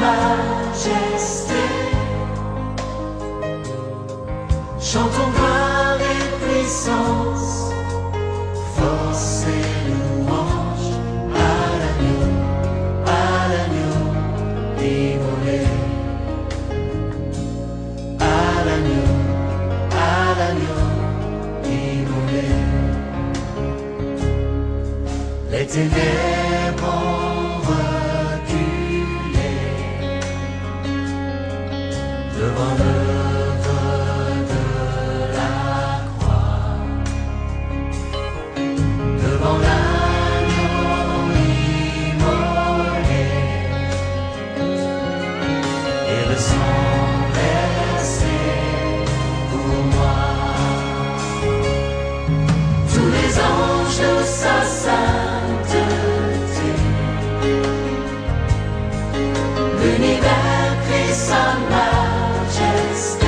majesté. Chantons gloire et puissance, force et louange à l'agneau immolé. À l'agneau immolé. Les ténèbres ont reculé devant l'œuvre de la croix, devant l'agneau immolé et le sang versé pour moi. Tous les anges de sa sainteté, l'univers crie sa majesté.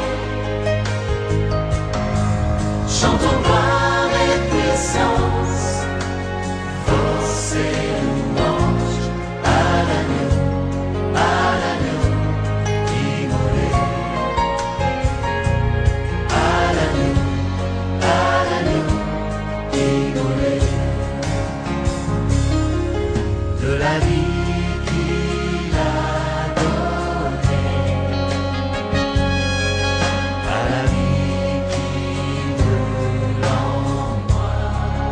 Chantons gloire et puissance, force et louange à l'agneau immolé. À l'agneau immolé. De la vie qu'il a donnée à la vie qui brûle en moi.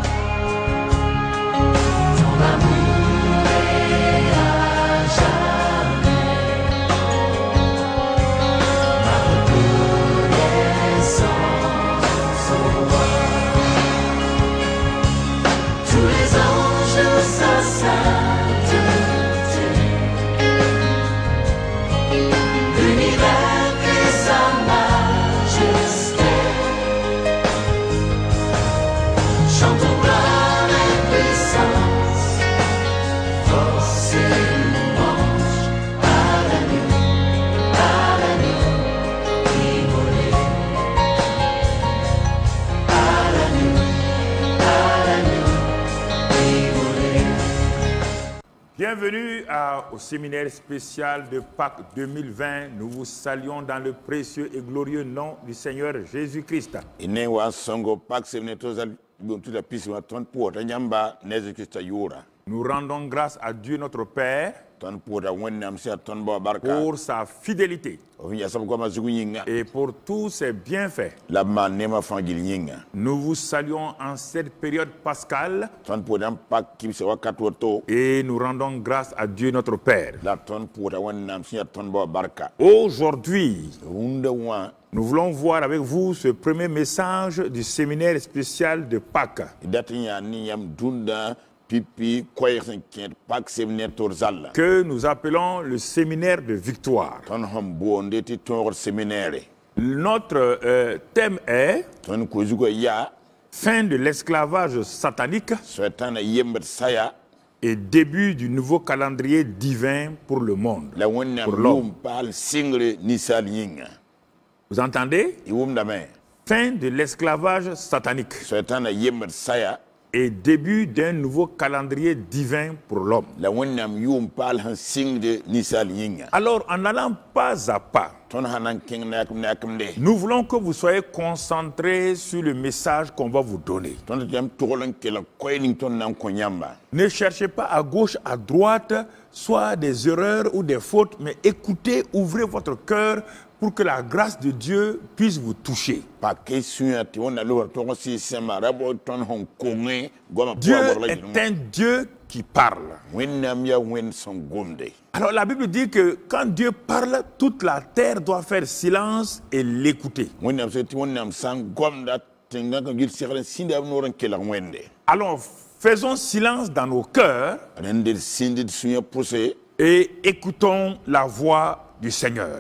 Ton amour est à jamais ma reconnaissance au roi. Tous les anges de sa sainteté, l'univers crie sa majesté. Chantons gloire et puissance, force et louange à l'agneau immolé. À l'agneau immolé. Bienvenue au séminaire spécial de Pâques 2020. Nous vous saluons dans le précieux et glorieux nom du Seigneur Jésus-Christ. Nous rendons grâce à Dieu notre Père pour sa fidélité et pour tous ses bienfaits. Nous vous saluons en cette période pascale et nous rendons grâce à Dieu notre Père. Aujourd'hui, nous voulons voir avec vous ce premier message du séminaire spécial de Pâques que nous appelons le séminaire de victoire. Notre thème est fin de l'esclavage satanique et début du nouveau calendrier divin pour le monde, pour l'homme. Vous entendez? Fin de l'esclavage satanique et début d'un nouveau calendrier divin pour l'homme. Alors, en allant pas à pas, nous voulons que vous soyez concentrés sur le message qu'on va vous donner. Ne cherchez pas à gauche, à droite, soit des erreurs ou des fautes, mais écoutez, ouvrez votre cœur pour que la grâce de Dieu puisse vous toucher. Dieu est un Dieu qui parle. Alors la Bible dit que quand Dieu parle, toute la terre doit faire silence et l'écouter. Alors faisons silence dans nos cœurs et écoutons la voix du Seigneur.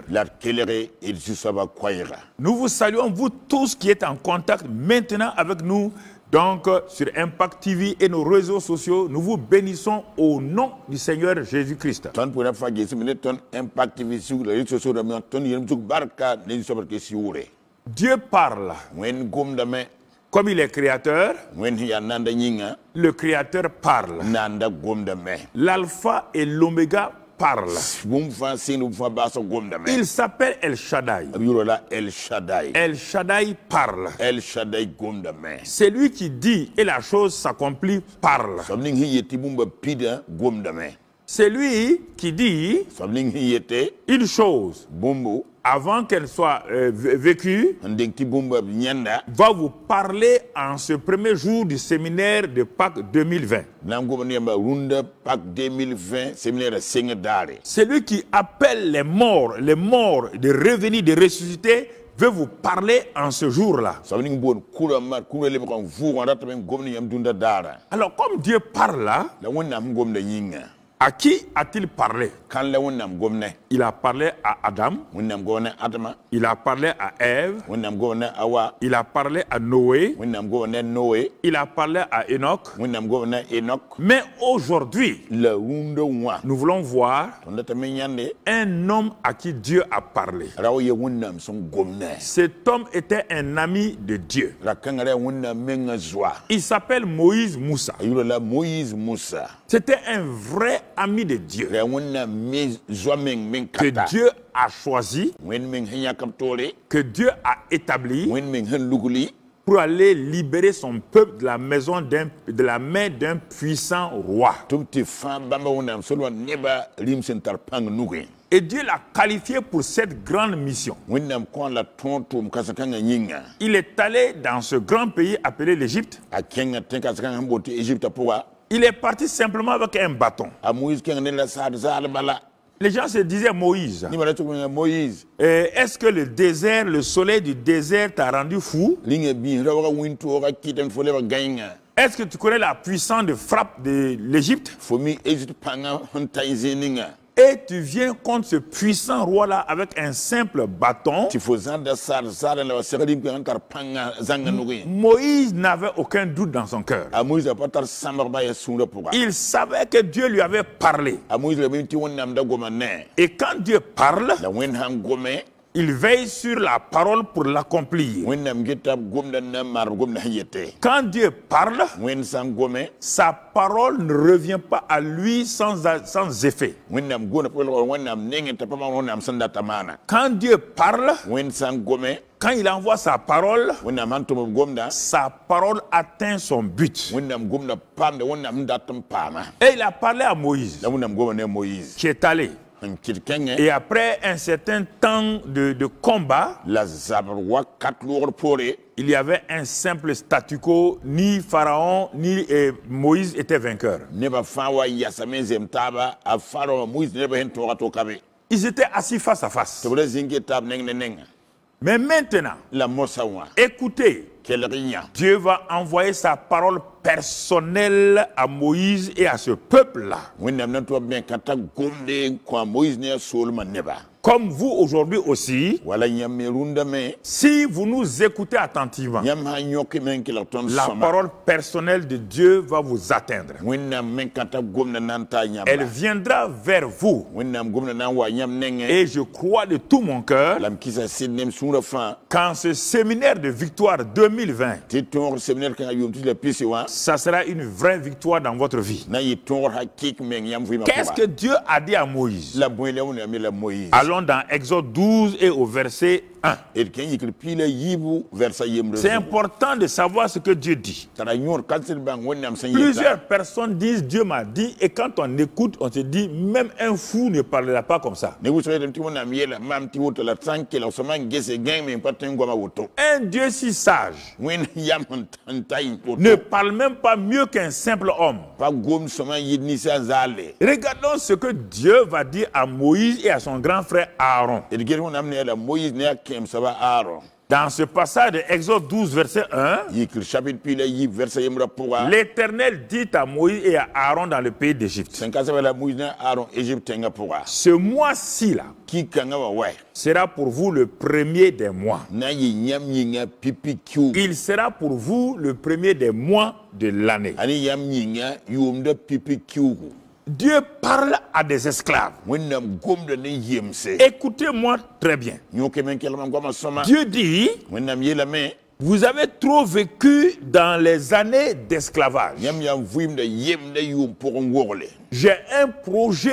Nous vous saluons, vous tous qui êtes en contact maintenant avec nous, donc sur Impact TV et nos réseaux sociaux. Nous vous bénissons au nom du Seigneur Jésus-Christ. Dieu parle. Comme il est créateur, le créateur parle. L'alpha et l'oméga parle. Il s'appelle El Shaddai. El Shaddai. El Shaddai parle. El Shaddai gomdame. C'est lui qui dit et la chose s'accomplit parle. C'est lui qui dit une chose avant qu'elle soit vécue, va vous parler en ce premier jour du séminaire de Pâques 2020. C'est lui qui appelle les morts de revenir, de ressusciter, veut vous parler en ce jour-là. Alors comme Dieu parle là, à qui a-t-il parlé? Il a parlé à Adam. Il a parlé à Ève. Il a parlé à Noé. Il a parlé à Enoch. Mais aujourd'hui, nous voulons voir un homme à qui Dieu a parlé. Cet homme était un ami de Dieu. Il s'appelle Moïse Moussa. C'était un vrai ami de Dieu que Dieu a choisi, que Dieu a établi pour aller libérer son peuple de la main d'un puissant roi. Et Dieu l'a qualifié pour cette grande mission. Il est allé dans ce grand pays appelé l'Égypte. Il est parti simplement avec un bâton. Les gens se disaient Moïse. Est-ce que le désert, le soleil du désert t'a rendu fou? Est-ce que tu connais la puissance de frappe de l'Égypte? Et tu viens contre ce puissant roi-là avec un simple bâton. Moïse n'avait aucun doute dans son cœur. Il savait que Dieu lui avait parlé. Et quand Dieu parle, il veille sur la parole pour l'accomplir. Quand Dieu parle, sa parole ne revient pas à lui sans effet. Quand Dieu parle, quand il envoie sa parole atteint son but. Et il a parlé à Moïse, qui est allé. Et après un certain temps de combat, il y avait un simple statu quo, ni Pharaon, ni Moïse étaient vainqueurs. Ils étaient assis face à face. Mais maintenant, écoutez, Dieu va envoyer sa parole personnelle à Moïse et à ce peuple-là. Comme vous aujourd'hui aussi, si vous nous écoutez attentivement, la parole personnelle de Dieu va vous atteindre. Elle viendra vers vous. Et je crois de tout mon cœur qu'en ce séminaire de victoire 2020, ça sera une vraie victoire dans votre vie. Qu'est-ce que Dieu a dit à Moïse? Allons dans Exode 12 et au verset 1. C'est important de savoir ce que Dieu dit. Plusieurs personnes disent Dieu m'a dit, et quand on écoute, on se dit même un fou ne parlera pas comme ça. Un Dieu si sage ne parle même pas mieux qu'un simple homme. Regardons ce que Dieu va dire à Moïse et à son grand frère Aaron. Dans ce passage de Exode 12, verset 1, l'Éternel dit à Moïse et à Aaron dans le pays d'Égypte, ce mois-ci là sera pour vous le premier des mois. Il sera pour vous le premier des mois de l'année. Dieu parle à des esclaves. Écoutez-moi très bien. Dieu dit, vous avez trop vécu dans les années d'esclavage. J'ai un projet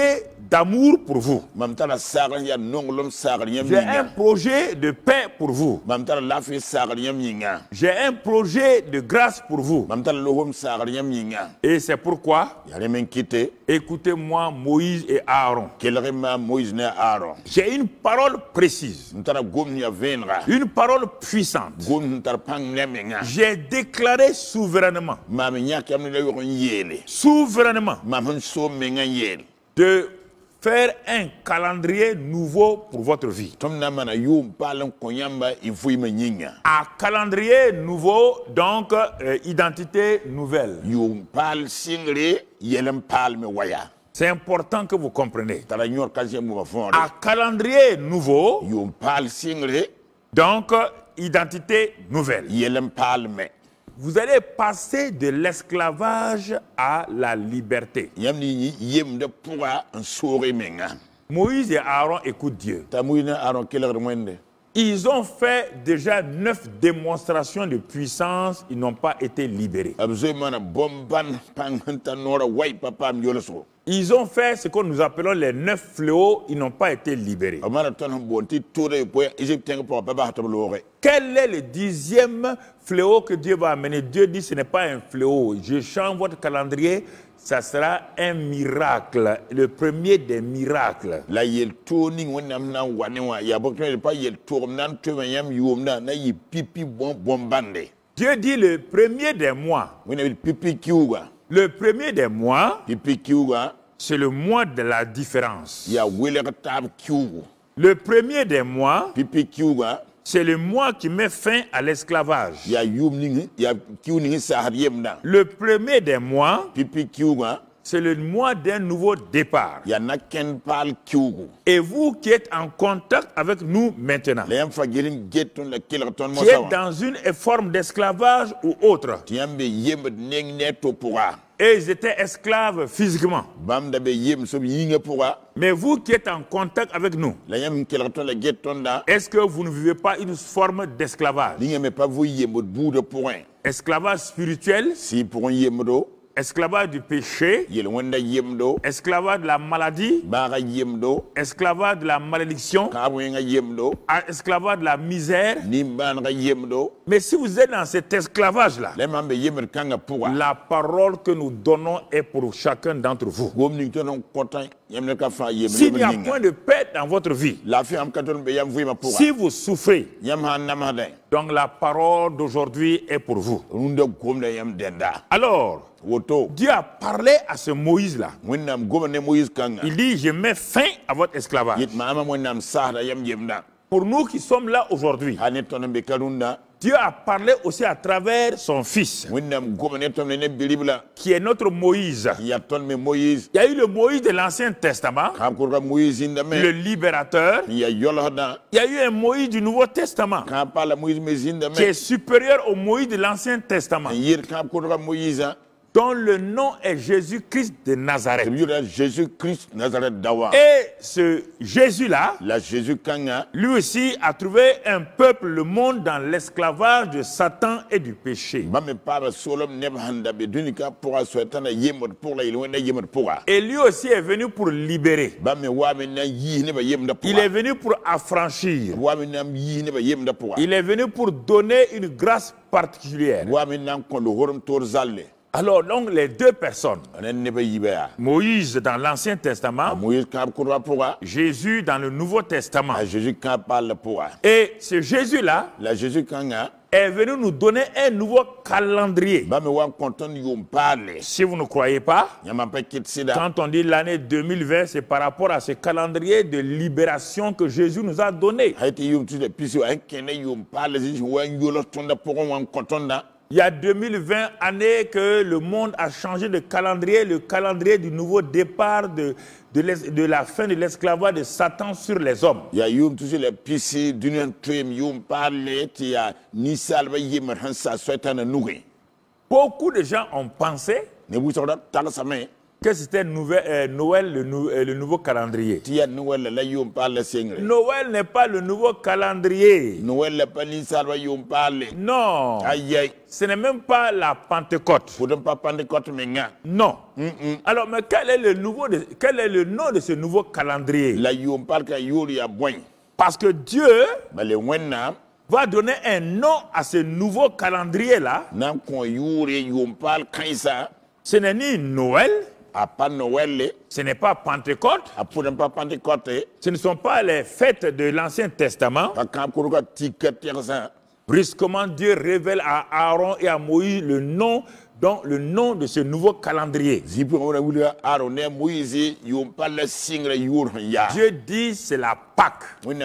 d'amour pour vous. Mam tara sagar ya nongolom sagar yam J'ai un yinga. projet de paix pour vous. Mam tara lafi sagar yam yinga. J'ai un projet de grâce pour vous. Mam tara lohom sagar yam yinga. Et c'est pourquoi, Yale men kite écoutez-moi Moïse et Aaron. kelrema Moïse ne Aaron. J'ai une parole précise, Ntara gom ya venra. une parole puissante. Gom ntara pang nemenga. J'ai déclaré souverainement, Mam nyak yam ne yo yele. souverainement, Mam so menga yele. de faire un calendrier nouveau pour votre vie. Tom na mana yum palan konyamba ifui menyinga. Un calendrier nouveau, donc identité nouvelle. Yum pal singre yelem pal me waya. C'est important que vous compreniez. Tara nyor kaje mo bafon. Un calendrier nouveau, Yum pal singre donc identité nouvelle. yelem pal me. Vous allez passer de l'esclavage à la liberté. Yam ni yem de pourra un sore menga. Moïse et Aaron écoutent Dieu. Tamouina Aaron keler mwende. Ils ont fait déjà 9 démonstrations de puissance, ils n'ont pas été libérés. Abzoy mana bomban panganta nora way papa mjolaso. Ils ont fait ce que nous appelons les 9 fléaux, ils n'ont pas été libérés. Amana ton bonti toure po Égyptien pour papa hatablo. Quel est le 10e fléau que Dieu va amener? Dieu dit ce n'est pas un fléau. Je change votre calendrier, ça sera un miracle, le premier des miracles. La yel tourning wonam na wanewa ya bokre pas yel tourm nan yam yum na yi pipi bombande. Dieu dit le premier des mois. Wona pipi kiuga. Le premier des mois, Pipi kiuga c'est le mois de la différence. ya wele tab kiugo. Le premier des mois, Pipi kiuga c'est le mois qui met fin à l'esclavage. ya yum ning ya kiuning sa hadiem na. Le premier des mois, Pipi kiuga c'est le mois d'un nouveau départ. ya naken pal kiugo. Et vous qui êtes en contact avec nous maintenant, Le yam fagirin geton la kilraton mo qui êtes sawa. dans une forme d'esclavage ou autre, Tiambe yem neng neto pourra. et ils étaient esclaves physiquement. Bam da be yem so yinga pourra. Mais vous qui êtes en contact avec nous, La yam kilraton la geton da. est-ce que vous ne vivez pas une forme d'esclavage? Linga me pas vous yem bout de point. Esclavage spirituel, Si pour un yem do. esclavage du péché, Yel wanda yem do. esclavage de la maladie, Baga yem do. esclavage de la malédiction, Kabwenga yem do. esclavage de la misère. Nimban ga yem do. Mais si vous êtes dans cet esclavage-là, Le mambe yem kanga pourra. la parole que nous donnons est pour chacun d'entre vous. Gom ning ton content yem ne ka fa yem. S'il n'y a point de paix dans votre vie, La fi am katon be yam vui ma pourra. si vous souffrez, Yam han nam haden. donc la parole d'aujourd'hui est pour vous. Runda gom da yam denda. Alors, Woto. Dieu a parlé à ce Moïse-là. Winnam gom ne Moïse kanga. Il dit, je mets fin à votre esclavage. Yit mama winnam sahda yam yem da. Pour nous qui sommes là aujourd'hui, Hanet ton be karunda. Dieu a parlé aussi à travers son fils, Winnam gom ne ton ne bilibla. qui est notre Moïse. Ya ton me Moïse. Il y a eu le Moïse de l'Ancien Testament, Kam kurga Moïse inda me. le libérateur. Ya yolhada. Il y a eu un Moïse du Nouveau Testament, Kam pala Moïse me zinda qui est me. supérieur au Moïse de l'Ancien Testament, Yir kam kurga Moïse. dont le nom est Jésus-Christ de Nazareth. Jésus-Christ Nazareth dawa. Et ce Jésus-là, La Jésus kanga. lui aussi a trouvé un peuple, le monde, dans l'esclavage de Satan et du péché. Bame para solom neb handa be dunika pour aswetana yemot pour la ilwenda yemot pour. Et lui aussi est venu pour libérer. Bame wa me na yi ne ba yemda pour. Il est venu pour affranchir. Wa me na yi ne ba yemda pour. Il est venu pour donner une grâce particulière. Wa me na ko lo horum tor zalle. Alors donc les deux personnes, Anen ne ba yiba. Moïse dans l'Ancien Testament, Moïse kam kurwa pour. Jésus dans le Nouveau Testament. La Jésus kam parle pour. Et ce Jésus-là La Jésus kanga. est venu nous donner un nouveau calendrier. Bame wa konton yum parle. Si vous ne croyez pas, Yama pa kit sida. quand on dit l'année 2020, c'est par rapport à ce calendrier de libération que Jésus nous a donné. Haiti yum tu de pisi wa kene yum parle zi wa yolo tonda pour wan kontonda. Il y a 2020 années que le monde a changé de calendrier, le calendrier du nouveau départ de la fin de l'esclavage de Satan sur les hommes. Ya yum tu le pisi dunen tuem yum parle ti ya ni salva yem hansa swetana nuge. Beaucoup de gens ont pensé Ne bu soda tala same que c'était Noël, le nouveau calendrier. Noël n'est pas le nouveau calendrier. Non. Ce n'est même pas la Pentecôte. Non. Alors, mais quel est le nom de ce nouveau calendrier? Parce que Dieu va donner un nom à ce nouveau calendrier-là. Ce n'est ni Noël, ce n'est pas Pentecôte, ce ne sont pas les fêtes de l'Ancien Testament. Brusquement, Dieu révèle à Aaron et à Moïse le nom de ce nouveau calendrier. Dieu dit c'est la Pâque.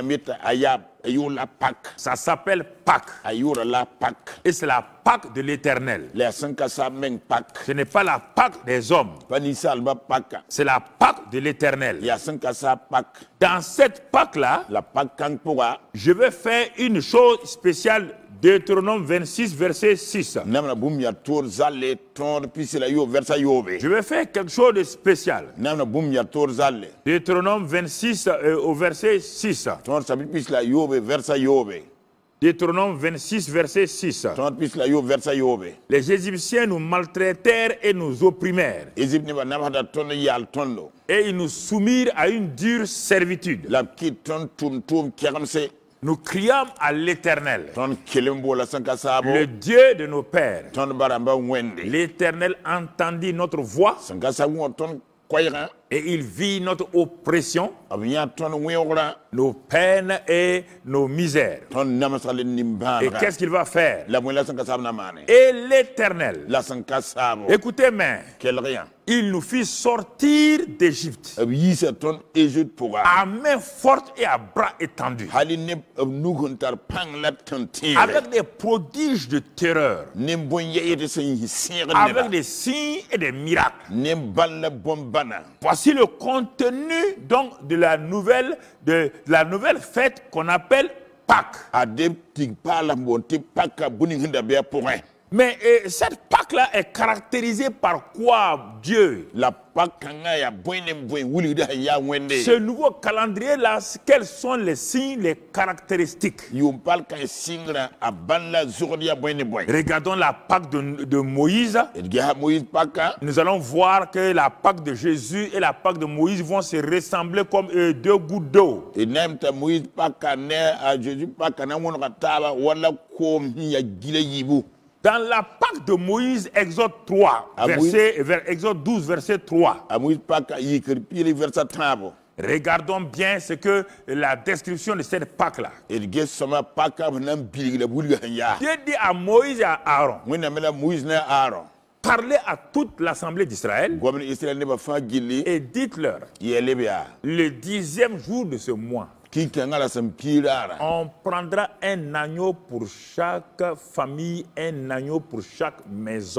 Ça s'appelle Pâque. Et c'est la Pâque de l'Éternel. Ce n'est pas la Pâque des hommes. C'est la Pâque de l'Éternel. Dans cette Pâque-là, je vais faire une chose spéciale. Deutéronome 26, verset 6. Je vais faire quelque chose de spécial. Deutéronome 26 au verset 6. Deutéronome 26, verset 6. Les Égyptiens nous maltraitèrent et nous opprimèrent. Et ils nous soumirent à une dure servitude. Nous criâmes à l'Éternel, le Dieu de nos pères. L'Éternel entendit notre voix et il vit notre oppression, nos peines et nos misères. Et qu'est-ce qu'il va faire? Et l'Éternel, écoutez bien, il nous fit sortir d'Égypte à main forte et à bras étendus, avec des prodiges de terreur, avec des signes et des miracles. Voici le contenu donc de la nouvelle fête qu'on appelle Pâques. Mais cette Pâque-là est caractérisée par quoi, Dieu? Ce nouveau calendrier-là, quels sont les signes, les caractéristiques? Regardons la Pâque de Moïse. Nous allons voir que la Pâque de Jésus et la Pâque de Moïse vont se ressembler comme deux gouttes d'eau. Dans la Pâque de Moïse, Exode 3, Exode 12, verset 3. Regardons bien ce que la description de cette Pâque-là. Dieu dit à Moïse et à Aaron, parlez à toute l'assemblée d'Israël et dites-leur, le 10e jour de ce mois, on prendra un agneau pour chaque famille, un agneau pour chaque maison.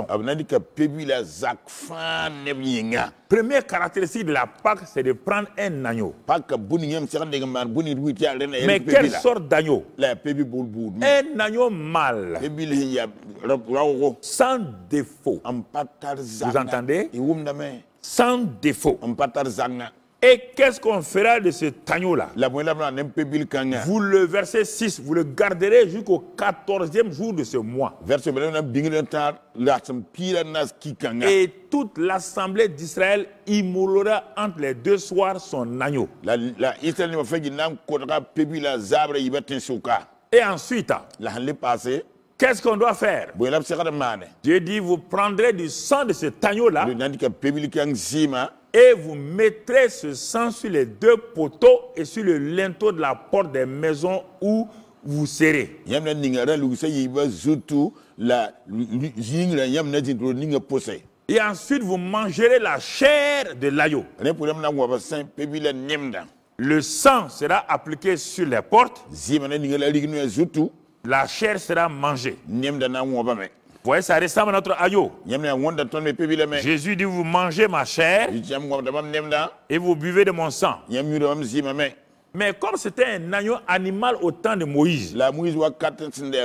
Première caractéristique de la Pâque, c'est de prendre un agneau. Mais quelle sorte d'agneau? Un agneau mâle, sans défaut. Vous entendez? Sans défaut. Et qu'est-ce qu'on fera de cet agneau-là? Vous, le verset 6, vous le garderez jusqu'au 14e jour de ce mois. Et toute l'assemblée d'Israël immolera entre les deux soirs son agneau. Et ensuite, qu'est-ce qu'on doit faire? Dieu dit, vous prendrez du sang de cet agneau-là et vous mettrez ce sang sur les deux poteaux et sur le linteau de la porte des maisons où vous serez. Et ensuite, vous mangerez la chair de l'agneau. Le sang sera appliqué sur les portes. La chair sera mangée. Vous voyez, ça ressemble à notre agneau. Jésus dit, vous mangez ma chair et vous buvez de mon sang. Mais comme c'était un agneau animal au temps de Moïse, l'homme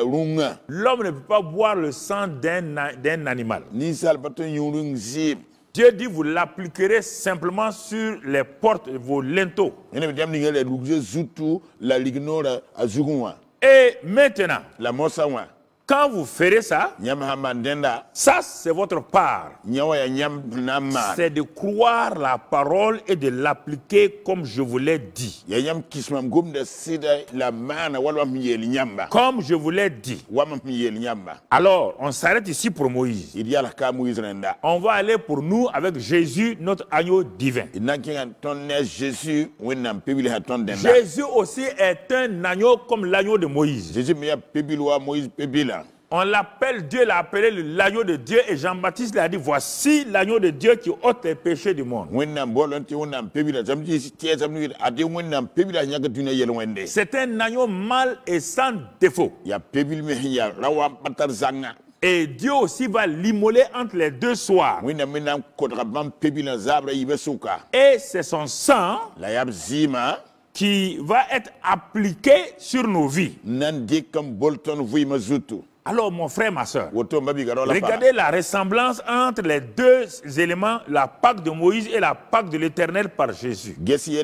ne peut pas boire le sang d'un animal. Dieu dit vous l'appliquerez simplement sur les portes de vos linteaux. Et maintenant, quand vous ferez ça, ça c'est votre part. C'est de croire la parole et de l'appliquer comme je vous l'ai dit. Comme je vous l'ai dit. Alors, on s'arrête ici pour Moïse. On va aller pour nous avec Jésus, notre agneau divin. Jésus aussi est un agneau comme l'agneau de Moïse. On l'appelle, Dieu l'a appelé l'agneau de Dieu et Jean-Baptiste l'a dit, voici l'agneau de Dieu qui ôte les péchés du monde. C'est un agneau mâle et sans défaut. Et Dieu aussi va l'immoler entre les deux soirs. Et c'est son sang qui va être appliqué sur nos vies. Alors mon frère, ma soeur, regardez la ressemblance entre les deux éléments, la Pâque de Moïse et la Pâque de l'Éternel par Jésus.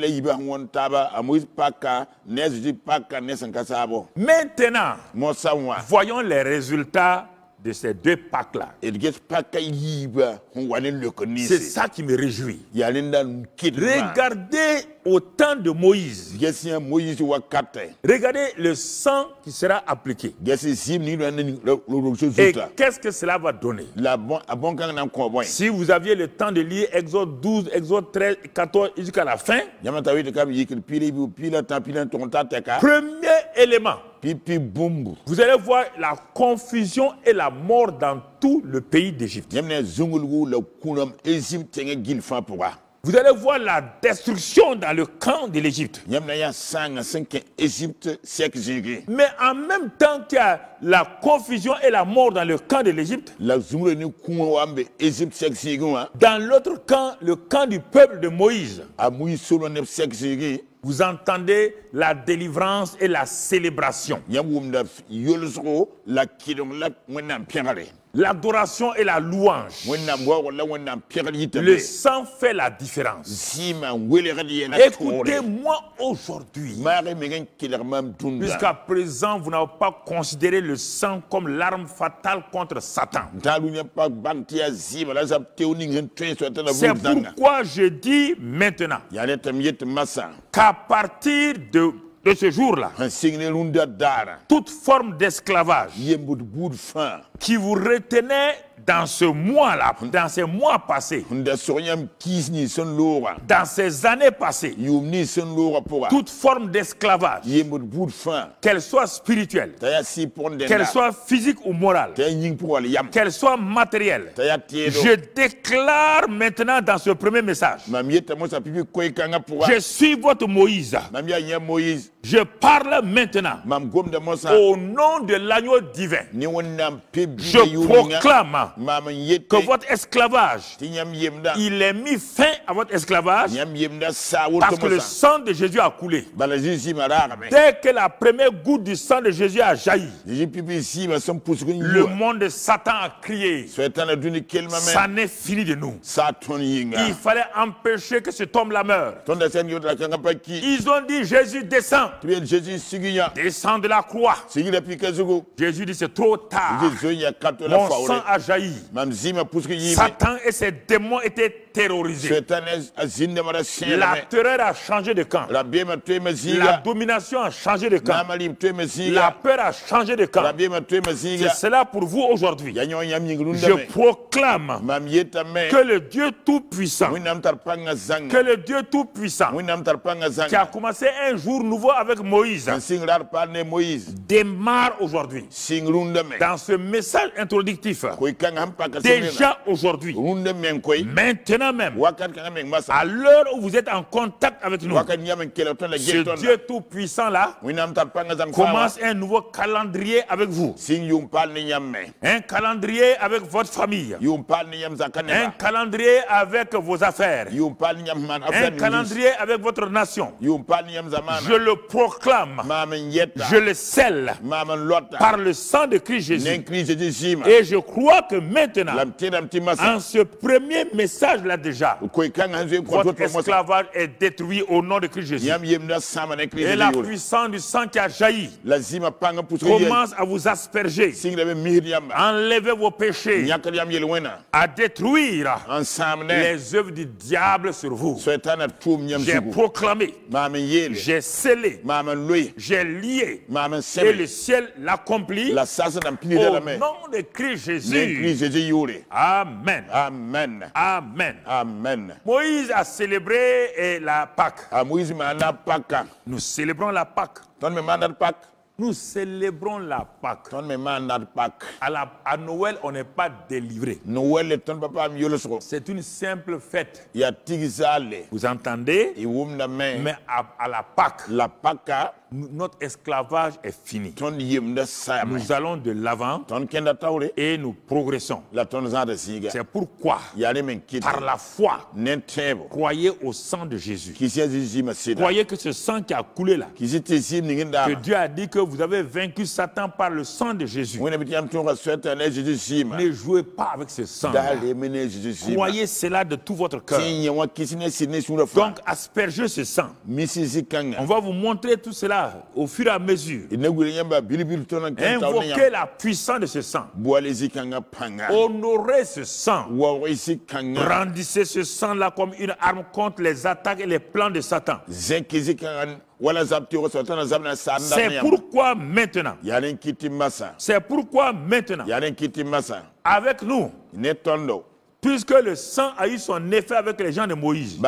Maintenant, voyons les résultats de ces deux Pâques-là. C'est ça qui me réjouit. Regardez au temps de Moïse. Regardez le sang qui sera appliqué. Et qu'est-ce que cela va donner? Si vous aviez le temps de lire Exode 12, Exode 13, 14 jusqu'à la fin, premier élément, vous allez voir la confusion et la mort dans tout le pays d'Égypte. Vous allez voir la destruction dans le camp de l'Égypte. Mais en même temps qu'il y a la confusion et la mort dans le camp de l'Égypte, dans l'autre camp, le camp du peuple de Moïse, vous entendez la délivrance et la célébration. L'adoration et la louange. Le sang fait la différence. Écoutez-moi aujourd'hui. Jusqu'à présent, vous n'avez pas considéré le sang comme l'arme fatale contre Satan. C'est pourquoi je dis maintenant qu'à partir de ce jour-là, toute forme d'esclavage qui vous retenait dans ce mois-là, dans ces mois passés, dans ces années passées, toute forme d'esclavage, qu'elle soit spirituelle, qu'elle soit physique ou morale, qu'elle soit matérielle, je déclare maintenant dans ce premier message, je suis votre Moïse. Je parle maintenant au nom de l'agneau divin. Je proclame que votre esclavage, il est mis fin à votre esclavage parce que le sang de Jésus a coulé. Dès que la première goutte du sang de Jésus a jailli, le monde de Satan a crié, ça n'est fini de nous. Il fallait empêcher que cet homme-là meure. Ils ont dit, Jésus descend. Descend de la croix. Jésus dit, c'est trop tard. Mon sang a jailli. Satan et ses démons étaient terrorisés. La terreur a changé de camp. La domination a changé de camp. La peur a changé de camp. C'est cela pour vous aujourd'hui. Je proclame que le Dieu Tout-Puissant, qui a commencé un jour nouveau avec Moïse, démarre aujourd'hui. Dans ce message introductif, déjà aujourd'hui, maintenant même, à l'heure où vous êtes en contact avec nous, ce Dieu Tout-Puissant là commence un nouveau calendrier avec vous. Un calendrier avec votre famille. Un calendrier avec vos affaires. Un calendrier avec votre nation. Je le proclame, je le scelle par le sang de Christ Jésus. Et je crois que maintenant, en ce premier message là déjà, votre esclavage est détruit au nom de Christ Jésus. Et la puissance du sang qui a jailli commence à vous asperger, enlever vos péchés, à détruire les œuvres du diable sur vous. J'ai proclamé, j'ai scellé, j'ai lié, et le ciel l'accomplit au nom de Christ Jésus. Amen. Amen. Amen. Amen. Moïse a célébré la Pâque. Nous célébrons la Pâque. Nous célébrons la Pâque. À Noël, on n'est pas délivré. C'est une simple fête. Vous entendez? Mais à la Pâque, notre esclavage est fini. Nous allons de l'avant et nous progressons. C'est pourquoi, par la foi, croyez au sang de Jésus. Croyez que ce sang qui a coulé là, que Dieu a dit que vous avez vaincu Satan par le sang de Jésus. Ne jouez pas avec ce sang. Croyez cela de tout votre cœur. Donc, aspergez ce sang. On va vous montrer tout cela au fur et à mesure. Invoquez la puissance de ce sang. Honorez ce sang. Brandissez ce sang-là comme une arme contre les attaques et les plans de Satan. C'est pourquoi maintenant, avec nous, puisque le sang a eu son effet avec les gens de Moïse,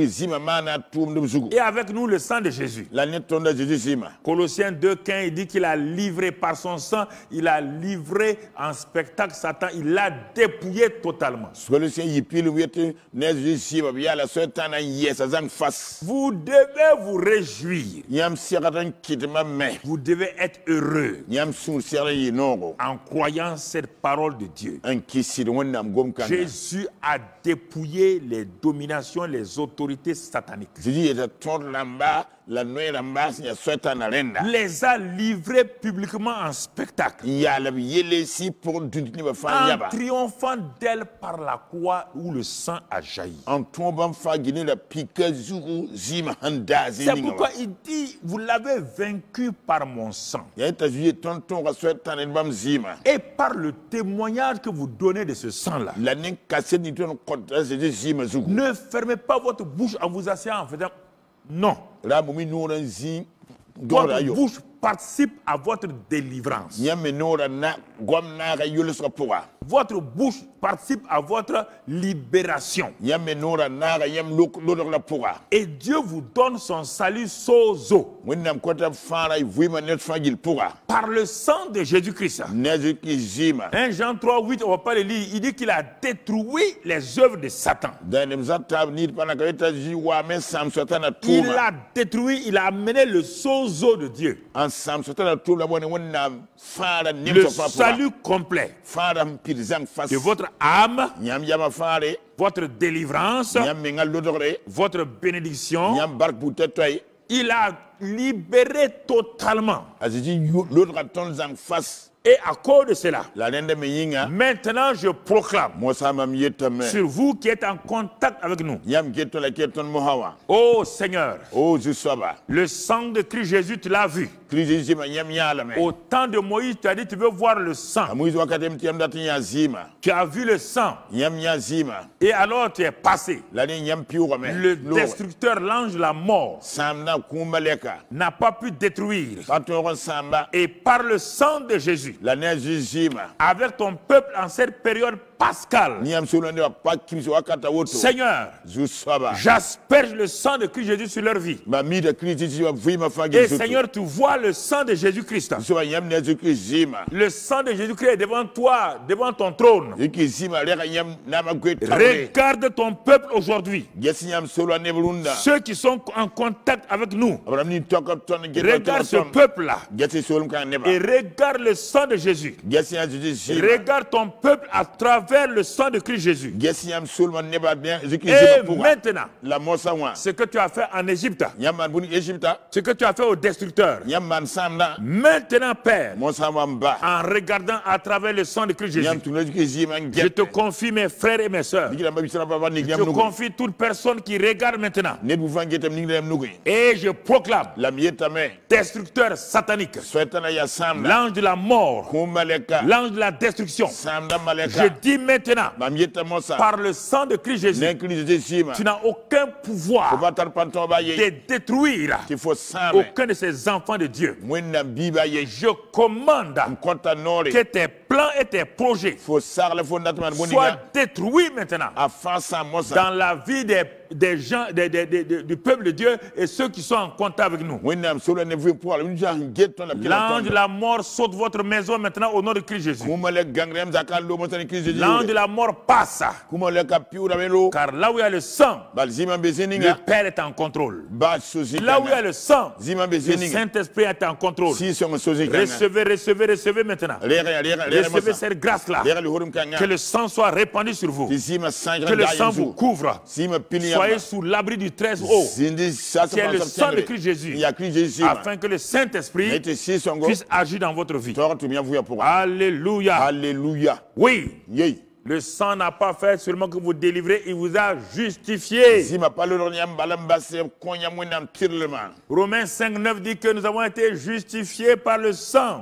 et avec nous le sang de Jésus. Colossiens 2:15, il dit qu'il a livré par son sang, il a livré en spectacle Satan, il l'a dépouillé totalement. Vous devez vous réjouir. Vous devez être heureux en croyant cette parole de Dieu. Jésus a dépouillé les dominations, les autorités sataniques. Les a livrés publiquement en spectacle. En triomphant d'elle par la croix où le sang a jailli. C'est pourquoi il dit, vous l'avez vaincu par mon sang. Et par le témoignage que vous donnez de ce sang-là. Ne fermez pas votre bouche en vous asseyant en faisant non. Votre bouche participe à votre délivrance. Votre bouche participe à votre libération. Et Dieu vous donne son salut sozo. Par le sang de Jésus-Christ. 1 Jean 3:8, on va pas le lire. Il dit qu'il a détruit les œuvres de Satan. Il a détruit, il a amené le sozo de Dieu. Le salut complet de votre âme, votre délivrance, votre bénédiction. Il a libéré totalement. Et à cause de cela, maintenant je proclame sur vous qui êtes en contact avec nous. Oh Seigneur, le sang de Christ Jésus, tu l'as vu. Au temps de Moïse, tu as dit tu veux voir le sang. Tu as vu le sang. Et alors tu es passé. Le destructeur, l'ange de la mort, n'a pas pu détruire. Et par le sang de Jésus, avec ton peuple en cette période pascale, Seigneur, j'asperge le sang de Christ Jésus sur leur vie. Et Seigneur, tu vois le sang de Jésus-Christ. Le sang de Jésus-Christ est devant toi, devant ton trône. Regarde ton peuple aujourd'hui. Ceux qui sont en contact avec nous. Regarde ce peuple-là. Et regarde le sang de Jésus. Regarde ton peuple à travers travers le sang de Christ Jésus. Et maintenant, ce que tu as fait en Égypte, ce que tu as fait au destructeur, maintenant, Père, en regardant à travers le sang de Christ Jésus, je te confie mes frères et mes sœurs. Je confie toute personne qui regarde maintenant. Et je proclame, destructeur satanique, l'ange de la mort, l'ange de la destruction, je dis maintenant, par le sang de Christ Jésus, tu n'as aucun pouvoir de détruire aucun de ces enfants de Dieu. Je commande que tes plans et tes projets soient détruits maintenant dans la vie des gens, du peuple de Dieu et ceux qui sont en contact avec nous. L'ange de la mort saute votre maison maintenant au nom de Christ Jésus. L'ange de la mort passe. Car là où il y a le sang, le Père est en contrôle. Là où il y a le sang, le Saint-Esprit est en contrôle. Recevez maintenant. Recevez cette grâce-là. Que le sang soit répandu sur vous. Que le sang vous couvre. Soyez sous l'abri du très haut, qui est le sang de Christ Jésus, afin que le Saint-Esprit puisse agir dans votre vie. Alléluia. Alléluia. Oui. Le sang n'a pas fait seulement que vous délivrer, il vous a justifié. Romains 5:9 dit que nous avons été justifiés par le sang.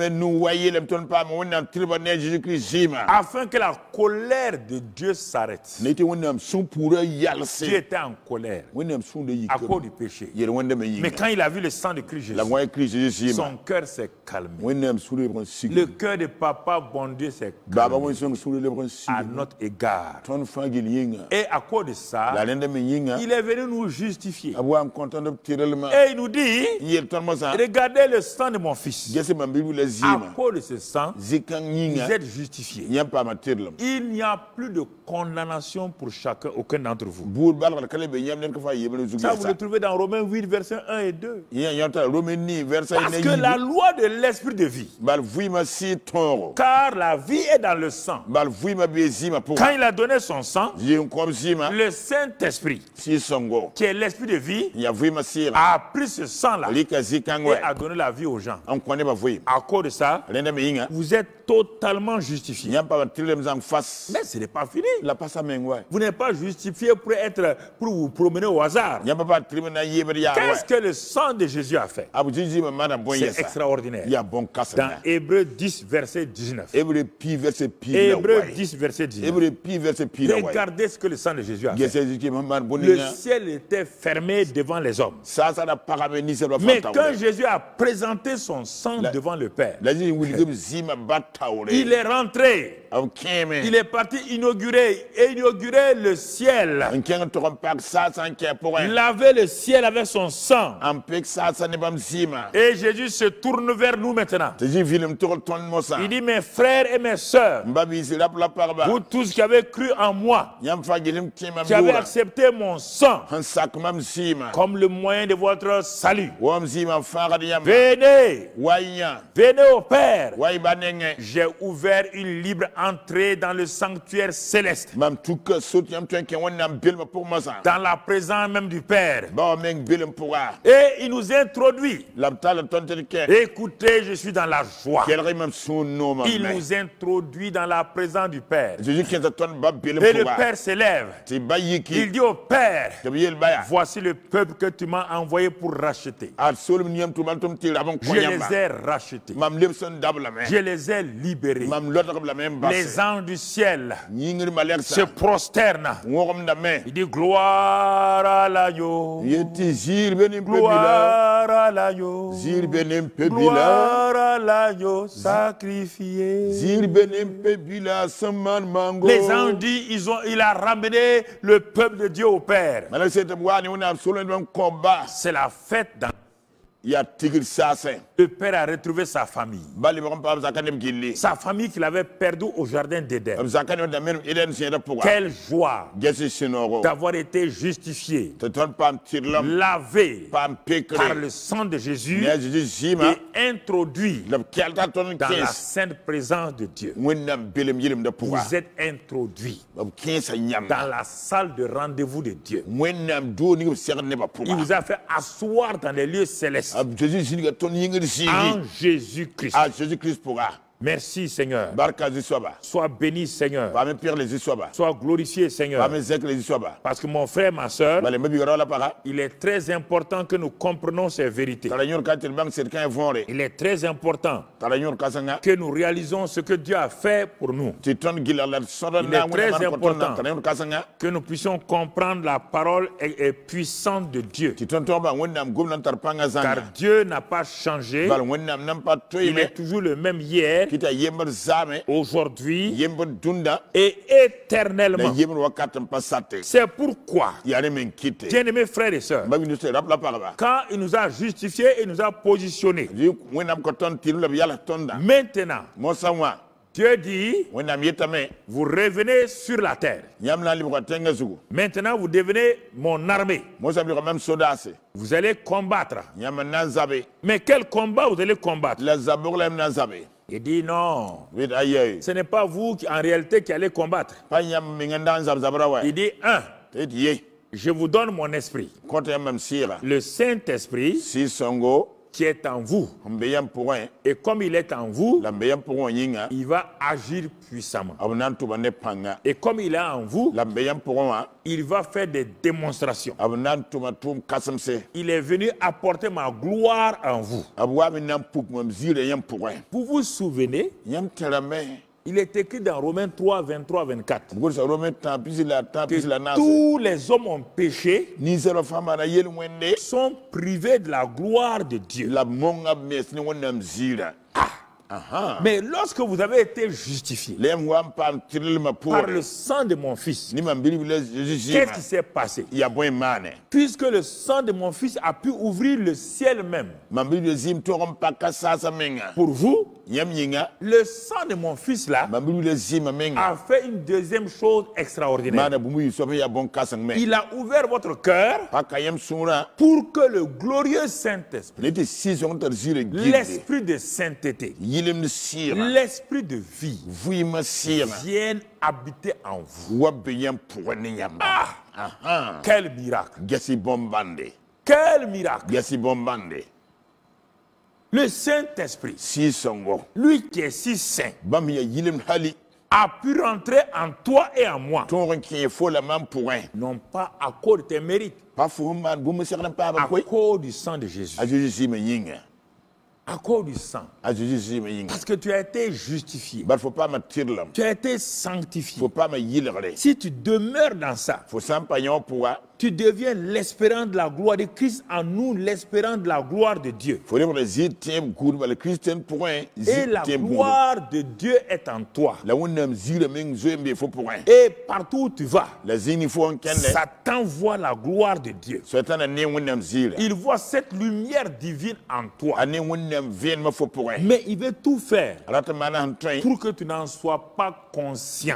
Afin que la colère de Dieu s'arrête. Dieu était en colère à cause du péché. Mais quand il a vu le sang de Christ Jésus, son cœur s'est calmé. Le cœur de papa bon Dieu s'est calmé à notre égard. Et à cause de ça, il est venu nous justifier. Et il nous dit, regardez le sang de mon fils. À cause de ce sang, vous êtes justifiés. Il n'y a plus de condamnation pour chacun, aucun d'entre vous. Ça, vous le trouvez dans Romains 8, versets 1 et 2. Parce que la loi de l'esprit de vie, car la vie est dans le sang. Quand il a donné son sang, le Saint-Esprit, qui est l'esprit de vie, a pris ce sang-là et a donné la vie aux gens. À cause de ça, vous êtes totalement justifiés. Mais ce n'est pas fini. Vous n'êtes pas justifié pour vous promener au hasard. Qu'est-ce que le sang de Jésus a fait? C'est extraordinaire. Dans Hébreux 10, verset 19. Hébreux 10, verset 19. Regardez ce que le sang de Jésus a fait. Le ciel était fermé devant les hommes. Mais quand Jésus a présenté son sang devant le Père, il est rentré. Il est parti inaugurer le ciel. Laver le ciel avec son sang. Et Jésus se tourne vers nous maintenant. Il dit, mes frères et mes sœurs, vous tous qui avez cru en moi, qui avez accepté mon sang comme le moyen de votre salut, venez au Père. J'ai ouvert une libre entrée dans le sanctuaire céleste, dans la présence même du Père. Et il nous introduit. Écoutez, je suis dans la joie. Il nous introduit dans la présence du Père. Et le Père s'élève. Il dit au Père, voici le peuple que tu m'as envoyé pour racheter. Je les ai rachetés. Je les ai libérés. Les anges du ciel se prosternent. Il dit gloire à l'agneau. Gloire à l'agneau. Gloire à l'agneau sacrifié. Les anges disent, il a ramené le peuple de Dieu au Père. C'est la fête dans Le père a retrouvé sa famille. Sa famille qu'il avait perdue au jardin d'Éden. Quelle joie d'avoir été justifié, lavé par le sang de Jésus et introduit dans la sainte présence de Dieu. Vous êtes introduit dans la salle de rendez-vous de Dieu. Il vous a fait asseoir dans les lieux célestes en Jésus-Christ. Merci Seigneur. Sois béni Seigneur. Sois glorifié Seigneur. Parce que mon frère, ma soeur, il est très important que nous comprenions ces vérités. Il est très important que nous réalisons ce que Dieu a fait pour nous. Il est très important que nous puissions comprendre la parole puissante de Dieu. Car Dieu n'a pas changé. Il est toujours le même hier, aujourd'hui et éternellement. C'est pourquoi, bien-aimés frères et sœurs, quand il nous a justifiés et nous a positionnés, maintenant, Dieu dit, vous revenez sur la terre. Maintenant, vous devenez mon armée. Vous allez combattre. Mais quel combat vous allez combattre? Il dit non. Ce n'est pas vous qui, en réalité, qui allez combattre. Il dit je vous donne mon esprit. Le Saint-Esprit qui est en vous. Et comme il est en vous, il va agir puissamment. Et comme il est en vous, il va faire des démonstrations. Il est venu apporter ma gloire en vous. Vous vous souvenez? Il est écrit dans Romains 3, 23, 24 que tous les hommes ont péché, sont privés de la gloire de Dieu. Mais lorsque vous avez été justifié par le sang de mon fils, qu'est-ce qui s'est passé? Puisque le sang de mon fils a pu ouvrir le ciel même pour vous, le sang de mon fils là a fait une deuxième chose extraordinaire. Il a ouvert votre cœur pour que le glorieux Saint-Esprit, l'Esprit de sainteté, l'Esprit de vie vienne habiter en vous. Quel miracle! Quel miracle! Le Saint-Esprit, lui qui est si saint, a pu rentrer en toi et en moi, non pas à cause de tes mérites, à cause du sang de Jésus. À cause du sang. Parce que tu as été justifié. Tu as été sanctifié. Si tu demeures dans ça, tu deviens l'espérance de la gloire de Christ en nous, l'espérance de la gloire de Dieu. Et la gloire de Dieu est en toi. Et partout où tu vas, Satan voit la gloire de Dieu. Il voit cette lumière divine en toi. Mais il veut tout faire pour que tu n'en sois pas conscient.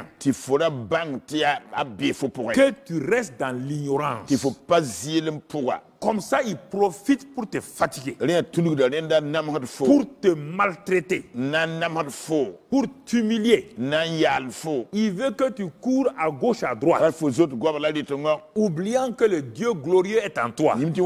Que tu restes dans l'ignorance. Comme ça, il profite pour te fatiguer, pour te maltraiter, pour t'humilier. Il veut que tu cours à gauche, à droite, oubliant que le Dieu glorieux est en toi. Et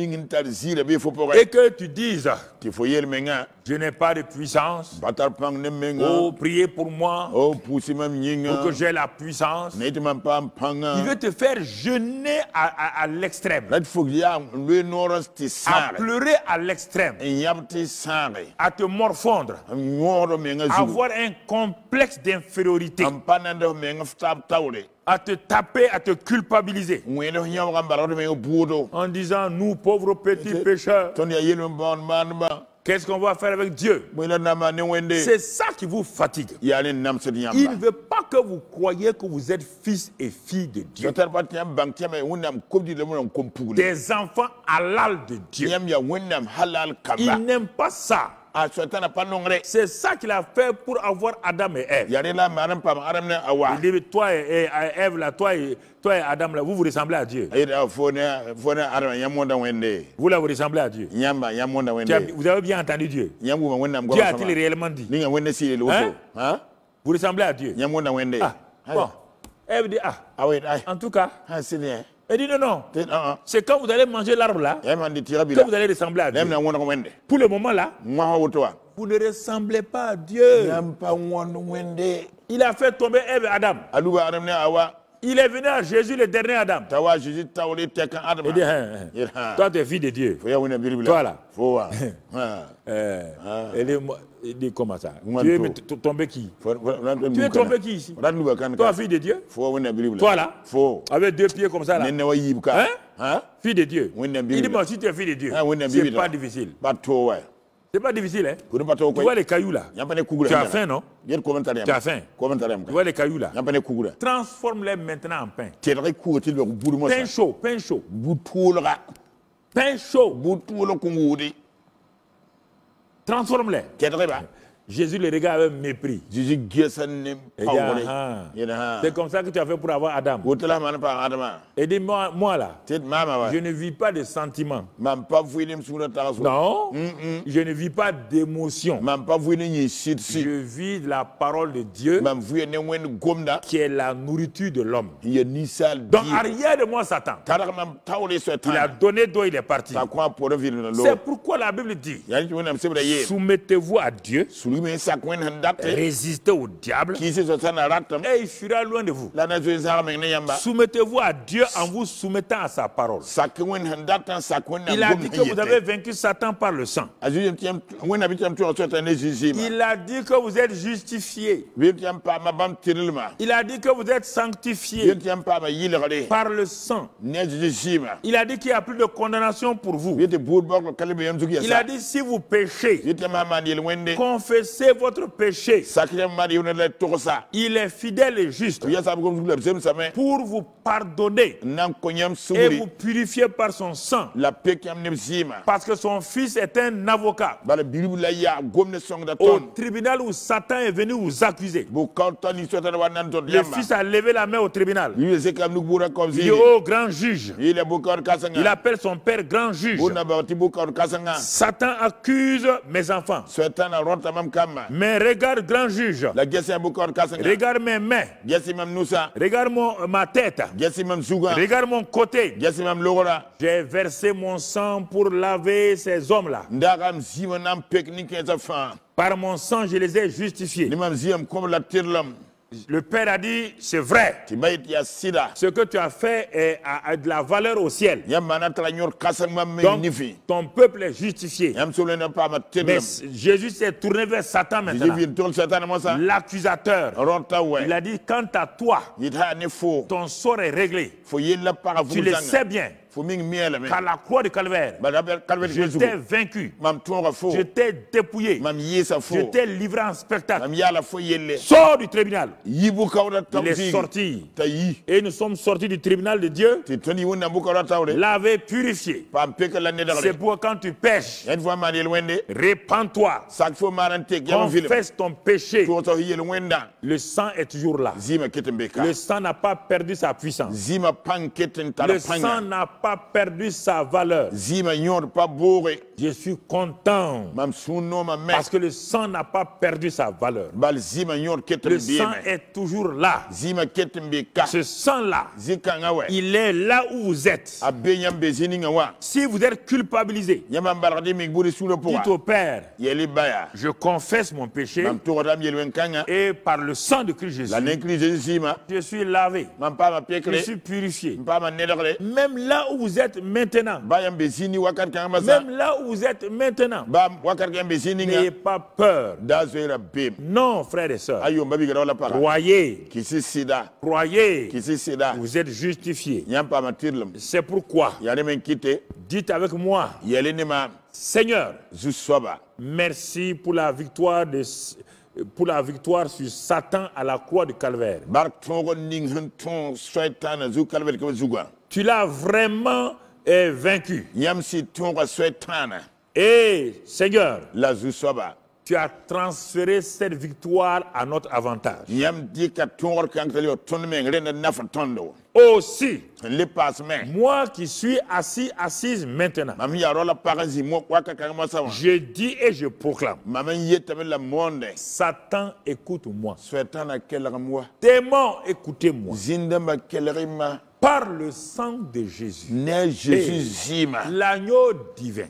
que tu dises, je n'ai pas de puissance. Oh, priez pour moi, pour que j'ai la puissance. Il veut te faire jeûner à l'extrême, à pleurer à l'extrême, à te morfondre, à avoir un complexe d'infériorité, à te taper, à te culpabiliser, en disant, nous pauvres petits pécheurs, qu'est-ce qu'on va faire avec Dieu? C'est ça qui vous fatigue. Il ne veut pas que vous croyez que vous êtes fils et filles de Dieu, des enfants halal de Dieu, il n'aime pas ça. C'est ça qu'il a fait pour avoir Adam et Ève. Il dit, toi et Ève, là, toi et Adam, là, vous ressemblez à Dieu. Vous là, vous ressemblez à Dieu. Vous avez bien entendu Dieu. Dieu a-t-il réellement dit? Hein? Vous ressemblez à Dieu. Bon. Ève dit, en tout cas. Elle dit non. C'est quand vous allez manger l'arbre là que vous allez ressembler à Dieu. Pour le moment là, vous ne ressemblez pas à Dieu. Il a fait tomber Ève et Adam. Il est venu à Jésus, le dernier Adam. Il dit, toi tu es fille de Dieu. Toi là. Il dit comment ça? Tu es tombé qui? Tu es tombé qui ici? Toi, fille de Dieu? Toi là? Avec deux pieds comme ça là? Hein? Fille de Dieu. Il dit, moi si tu es fille de Dieu, c'est pas difficile. C'est pas difficile, hein? Tu vois les cailloux là? Tu as faim, non? Tu as faim. Tu vois les cailloux là? Transforme-les maintenant en pain. Pain chaud, pain chaud. Pain chaud. Transforme-les. Jésus les regarde avec mépris. C'est comme ça que tu as fait pour avoir Adam. Et dis moi là, je ne vis pas de sentiments. Non, je ne vis pas d'émotions. Je vis de la parole de Dieu qui est la nourriture de l'homme. Donc arrière de moi Satan. Il a donné d'eau, il est parti. C'est pourquoi la Bible dit, soumettez-vous à Dieu. Résistez au diable et il fuira loin de vous. Soumettez-vous à Dieu en vous soumettant à sa parole. Il a dit que vous avez vaincu Satan par le sang. Il a dit que vous êtes justifiés. Il a dit que vous êtes sanctifiés par le sang. Il a dit qu'il n'y a plus de condamnation pour vous. Il a dit si vous péchez, confessez votre péché. Il est fidèle et juste pour vous pardonner et vous purifier par son sang. Parce que son fils est un avocat au tribunal où Satan est venu vous accuser. Le fils a levé la main au tribunal. Il dit oh grand juge. Il appelle son père grand juge. Satan accuse mes enfants. Mais regarde grand juge. Regarde mes mains. Regarde ma tête. Regarde mon côté. J'ai versé mon sang pour laver ces hommes-là. Par mon sang, je les ai justifiés. Le Père a dit, c'est vrai. Ce que tu as fait a de la valeur au ciel. Donc, ton peuple est justifié. Mais Jésus s'est tourné vers Satan maintenant. L'accusateur. Il a dit, quant à toi, ton sort est réglé. Tu le sais bien. Qu'à la croix du Calvaire, je t'ai vaincu, je t'ai dépouillé, je t'ai livré en spectacle. Sors du tribunal. Il est sorti. Et nous sommes sortis du tribunal de Dieu, lavé, purifié. C'est pourquoi quand tu pêches, répands-toi, confesse ton péché. Le sang est toujours là. Le sang n'a pas perdu sa puissance. Le sang n'a pas perdu sa valeur. Je suis content parce que le sang n'a pas perdu sa valeur. Le sang est toujours là. Ce sang-là, il est là où vous êtes. Si vous êtes culpabilisé, dites au Père, je confesse mon péché et par le sang de Christ Jésus, je suis lavé, je suis purifié. Même là où vous êtes maintenant, même là où vous êtes maintenant, n'ayez pas peur. Non, frères et sœurs, croyez, croyez, vous êtes justifiés. C'est pourquoi, dites avec moi, Seigneur, merci pour la victoire pour la victoire sur Satan à la croix du Calvaire. Tu l'as vraiment vaincu. Et Seigneur, tu as transféré cette victoire à notre avantage. Aussi, moi qui suis assise maintenant, je dis et je proclame, Satan, écoute-moi. Démon, écoutez-moi. Par le sang de Jésus, l'agneau divin,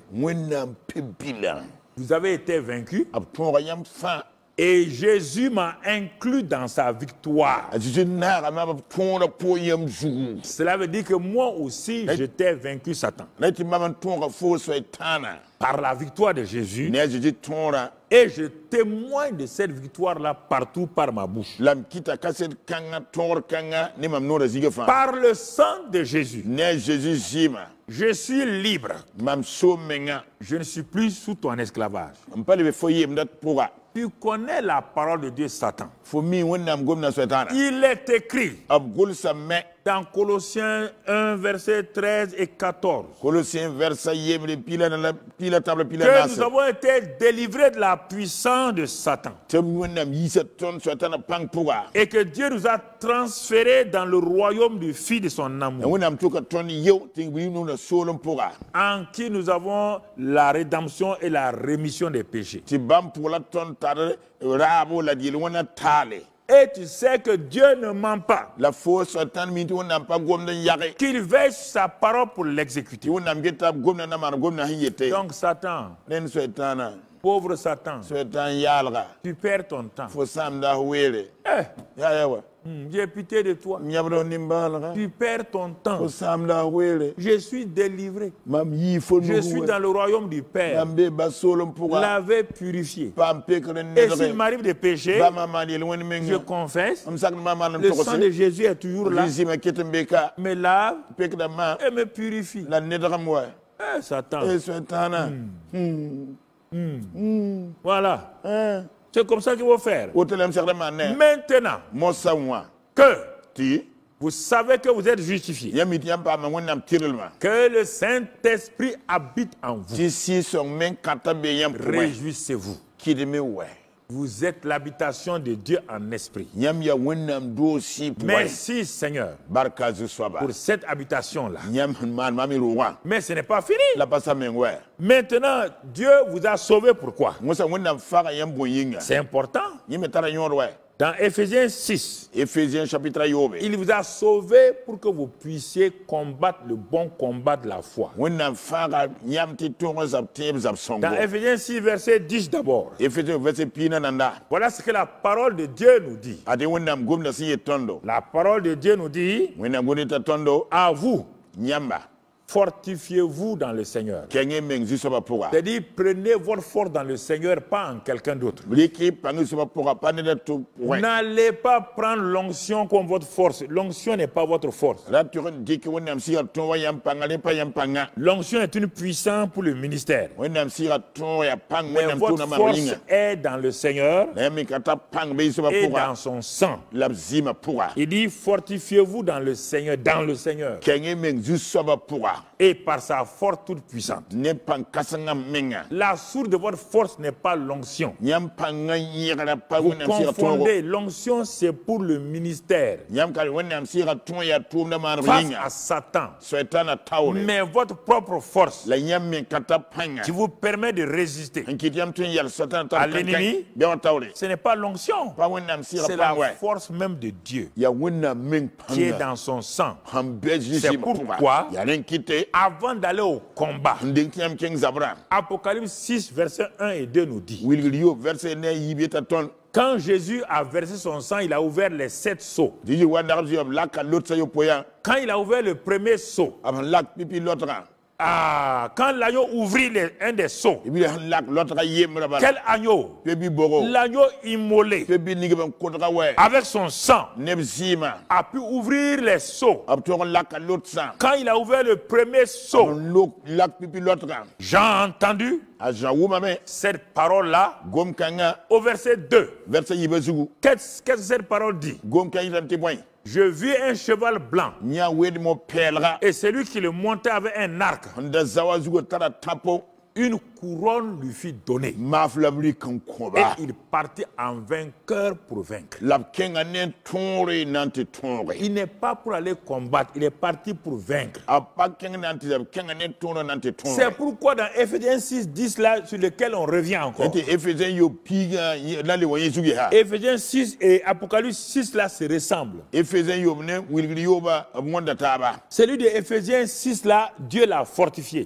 vous avez été vaincu. Et Jésus m'a inclus dans sa victoire. Cela veut dire que moi aussi, j'étais vaincu Satan. Par la victoire de Jésus. Et je témoigne de cette victoire-là partout par ma bouche. Par le sang de Jésus. Je suis libre. Je ne suis plus sous ton esclavage. Tu connais la parole de Dieu, Satan. Il est écrit dans Colossiens 1, versets 13 et 14 que nous avons été délivrés de la puissance de Satan et que Dieu nous a transférés dans le royaume du Fils de son amour, en qui nous avons la rédemption et la rémission des péchés. Et tu sais que Dieu ne ment pas, qu'il veille sur sa parole pour l'exécuter. Donc Satan, pauvre Satan, tu perds ton temps. J'ai pitié de toi. Tu perds ton temps. Je suis délivré. Je suis dans le royaume du Père. Lavé, purifié. Et s'il m'arrive de pécher, je confesse. Le sang de Jésus est toujours là. Me lave et me purifie. Satan. Voilà. C'est comme ça qu'il faut faire. Maintenant que vous savez que vous êtes justifiés, que le Saint-Esprit habite en vous, réjouissez-vous. Vous êtes l'habitation de Dieu en esprit. Merci Seigneur pour cette habitation-là. Mais ce n'est pas fini. Maintenant, Dieu vous a sauvé. Pourquoi? C'est important. Dans Éphésiens 6, il vous a sauvé pour que vous puissiez combattre le bon combat de la foi. Dans Éphésiens 6, verset 10 d'abord. Voilà ce que la parole de Dieu nous dit. La parole de Dieu nous dit, à vous, fortifiez-vous dans le Seigneur. C'est-à-dire, prenez votre force dans le Seigneur, pas en quelqu'un d'autre. N'allez pas prendre l'onction comme votre force. L'onction n'est pas votre force. L'onction est une puissance pour le ministère. Mais votre force est dans le Seigneur et dans son sang. Il dit, fortifiez-vous dans le Seigneur, et par sa force toute puissante. La source de votre force n'est pas l'onction. Vous confondez, l'onction c'est pour le ministère face à Satan. Mais votre propre force qui vous permet de résister à l'ennemi, ce n'est pas l'onction, c'est la force même de Dieu qui est dans son sang. C'est pourquoi avant d'aller au combat, Apocalypse 6, versets 1 et 2 nous dit, quand Jésus a versé son sang, il a ouvert les 7 seaux. Quand il a ouvert le premier seau, Ah, quand l'agneau ouvrit un des seaux, quel agneau? L'agneau immolé avec son sang a pu ouvrir les seaux. Quand il a ouvert le premier seau, j'ai entendu cette parole-là au verset 2. Qu'est-ce que cette parole dit? Je vis un cheval blanc et celui qui le montait avait un arc. Une couronne lui fut donnée. Et il partit en vainqueur pour vaincre. Il n'est pas pour aller combattre, il est parti pour vaincre. C'est pourquoi dans Ephésiens 6, 10 là, sur lequel on revient encore. Ephésiens 6 et Apocalypse 6 là se ressemblent. Celui de Ephésiens 6 là, Dieu l'a fortifié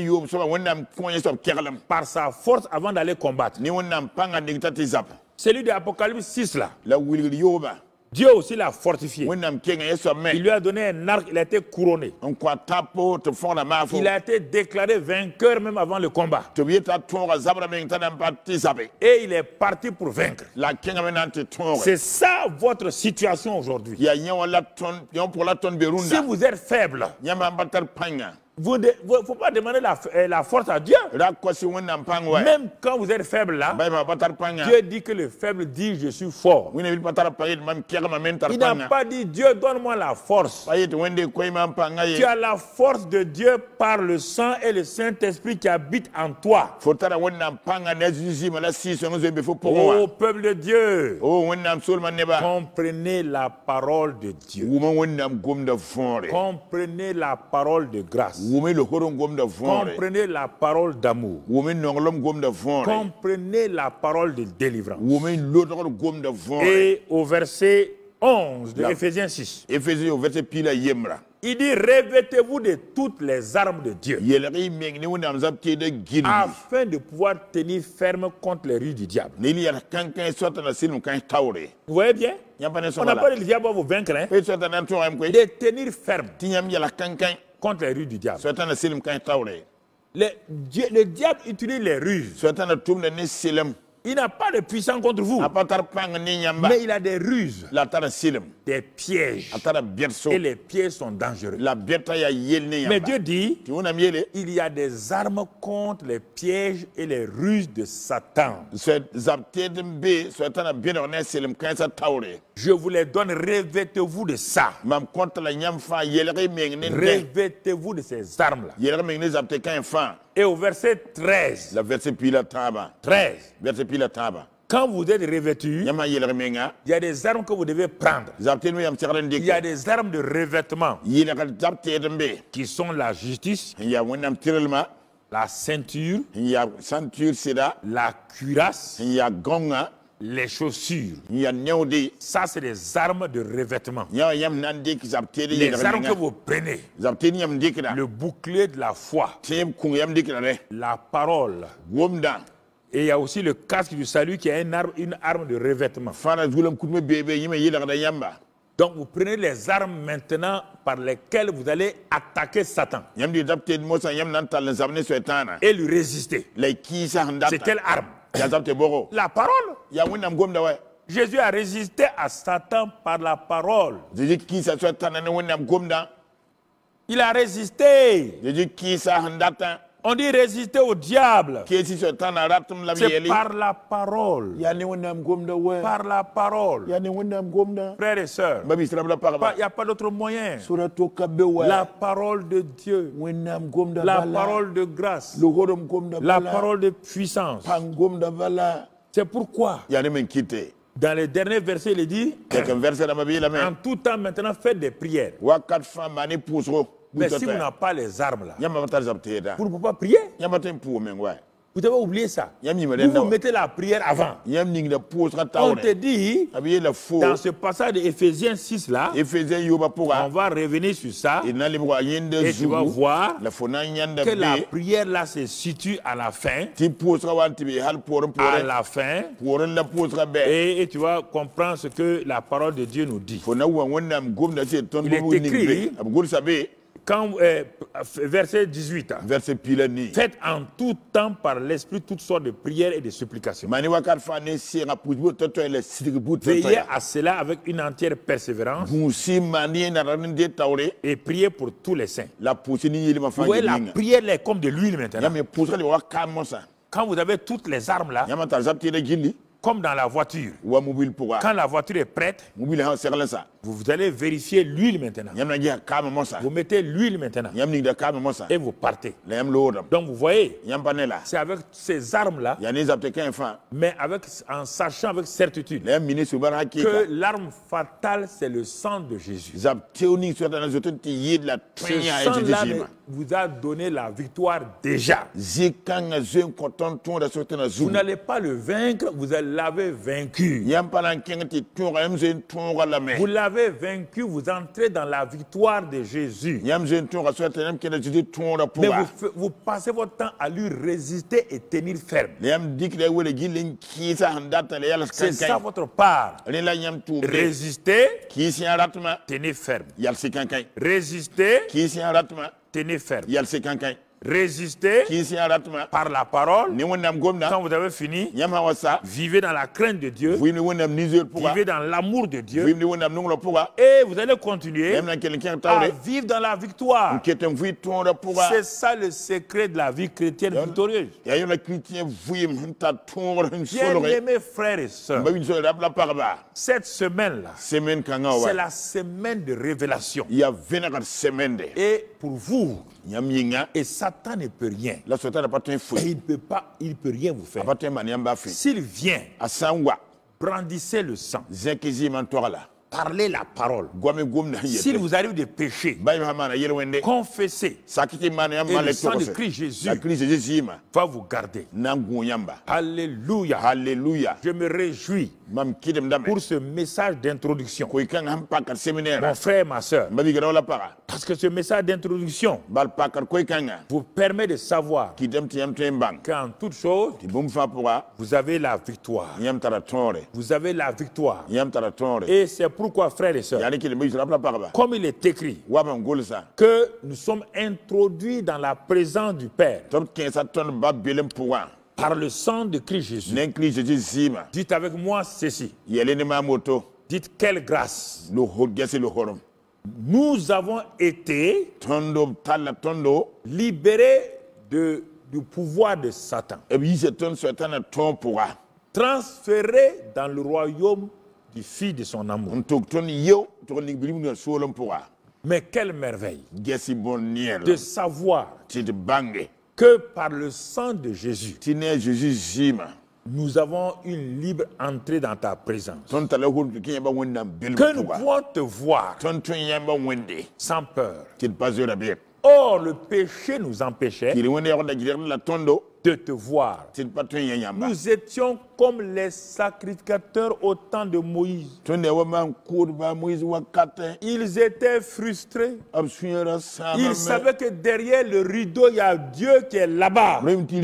par sa force avant d'aller combattre. Celui de Apocalypse 6 là, Dieu aussi l'a fortifié. Il lui a donné un arc, il a été couronné. Il a été déclaré vainqueur même avant le combat. Et il est parti pour vaincre. C'est ça votre situation aujourd'hui. Si vous êtes faible, il ne faut pas demander la force à Dieu. Même quand vous êtes faible là, Dieu dit que le faible dit je suis fort. Il n'a pas dit Dieu donne-moi la force. Tu as la force de Dieu par le sang et le Saint-Esprit qui habite en toi. Oh peuple de Dieu, comprenez la parole de Dieu. Comprenez la parole de grâce. Comprenez la parole d'amour. Comprenez la parole de délivrance. Et au verset 11 de Ephésiens 6, il dit revêtez-vous de toutes les armes de Dieu afin de pouvoir tenir ferme contre les ruses du diable. Vous voyez bien? On n'a pas dit le diable va vous vaincre, hein? De tenir ferme contre les ruses du diable. Le diable utilise les ruses. Il n'a pas de puissance contre vous. Mais il a des ruses, des pièges. Et les pièges sont dangereux. Mais Dieu dit, il y a des armes contre les pièges et les ruses de Satan. Je vous les donne, revêtez-vous de ça. Revêtez-vous de ces armes-là. Et au verset 13, quand vous êtes revêtus, il y a des armes que vous devez prendre. Il y a des armes de revêtement qui sont la justice, la ceinture, la cuirasse, les chaussures. Ça, c'est des armes de revêtement. Les armes que vous prenez. Le bouclier de la foi. La parole. Et il y a aussi le casque du salut qui est une arme de revêtement. Donc vous prenez les armes maintenant par lesquelles vous allez attaquer Satan. Et lui résister. C'est quelle arme? La parole. Jésus a résisté à Satan par la parole. Il a résisté. On dit résister au diable. C'est par la parole. Par la parole. Frères et sœurs, il n'y a pas d'autre moyen. La parole de Dieu. La parole de grâce. La parole de puissance. C'est pourquoi dans les derniers versets, il dit en tout temps maintenant faites des prières. Mais si vous n'avez pas les armes là, vous ne pouvez pas prier. Vous devez oublier ça. Vous mettez la prière avant. On te dit, dans ce passage d'Éphésiens 6 là, on va revenir sur ça. Et tu vas voir que la prière là se situe à la fin. À la fin. Et tu vas comprendre ce que la parole de Dieu nous dit. Il est écrit, Quand, verset 18. Verset pilani. Faites en tout temps par l'esprit toutes sortes de prières et de supplications. Veillez à cela avec une entière persévérance et priez pour tous les saints. Vous voyez, la prière est comme de l'huile maintenant. Quand vous avez toutes les armes là, comme dans la voiture, quand la voiture est prête, vous allez vérifier l'huile maintenant. Vous mettez l'huile maintenant et vous partez. Donc vous voyez, c'est avec ces armes-là, mais en sachant avec certitude que l'arme fatale, c'est le sang de Jésus. Ce sang-là vous a donné la victoire déjà. Vous n'allez pas le vaincre, vous l'avez vaincu. Vous l'avez vaincu, vous entrez dans la victoire de Jésus. Mais vous passez votre temps à lui résister et tenir ferme. C'est ça votre part. Résister, tenez ferme. Résister, tenez ferme. Résister par la parole. Quand vous avez fini, vivez dans la crainte de Dieu, vivez dans l'amour de Dieu, et vous allez continuer à vivre dans la victoire. C'est ça le secret de la vie chrétienne victorieuse. Bien-aimés frères et sœurs, cette semaine-là, c'est la semaine de révélation. Et pour vous, et Satan ne peut rien. Et il ne peut rien vous faire. S'il vient, brandissez le sang. Parlez la parole. S'il vous arrive de pécher, confessez. Et le sang de Christ Jésus va vous garder. Alléluia. Alléluia. Je me réjouis pour ce message d'introduction. Mon frère et ma soeur, parce que ce message d'introduction vous permet de savoir qu'en toute chose, vous avez la victoire. Vous avez la victoire. Et c'est pourquoi, frères et sœurs, comme il est écrit, que nous sommes introduits dans la présence du Père par le sang de Christ Jésus. Dites avec moi ceci. Dites quelle grâce. Nous avons été libérés du pouvoir de Satan. Transférés dans le royaume du Fils de son amour. Mais quelle merveille de savoir que par le sang de Jésus, nous avons une libre entrée dans ta présence. Que nous pouvons te voir sans peur. Or, le péché nous empêchait de te voir. Nous étions comme les sacrificateurs au temps de Moïse. Ils étaient frustrés. Ils savaient que derrière le rideau, il y a Dieu qui est là-bas.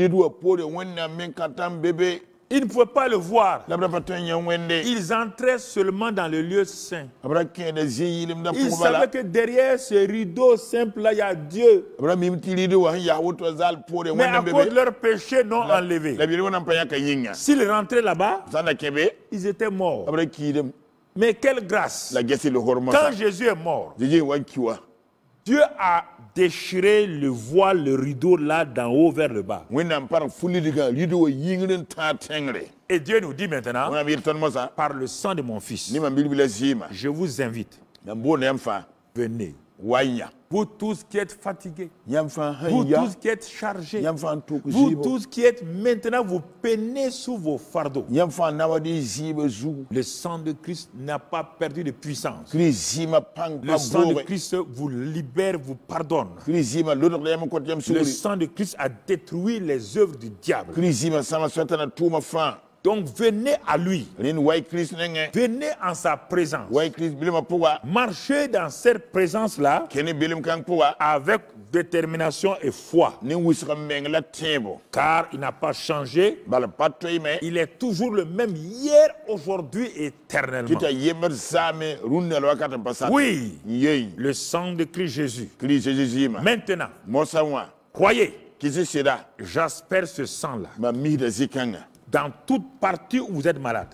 Ils ne pouvaient pas le voir. Ils entraient seulement dans le lieu saint. Ils savaient que derrière ce rideau simple-là, il y a Dieu. Mais à cause de leur péché non enlevé, s'ils rentraient là-bas, ils étaient morts. Mais quelle grâce! Quand Jésus est mort, Dieu a déchiré le voile, le rideau là d'en haut vers le bas. Et Dieu nous dit maintenant, par le sang de mon Fils, je vous invite, venez. Vous tous qui êtes fatigués, vous tous qui êtes chargés, vous tous qui êtes maintenant, vous peinez sous vos fardeaux. Le sang de Christ n'a pas perdu de puissance. Le sang de Christ vous libère, vous pardonne. Le sang de Christ a détruit les œuvres du diable. Donc venez à lui. Venez en sa présence. Marchez dans cette présence-là avec détermination et foi. Car il n'a pas changé. Il est toujours le même hier, aujourd'hui et éternellement. Oui, le sang de Christ Jésus. Maintenant, croyez, j'aspère ce sang-là dans toute partie où vous êtes malade.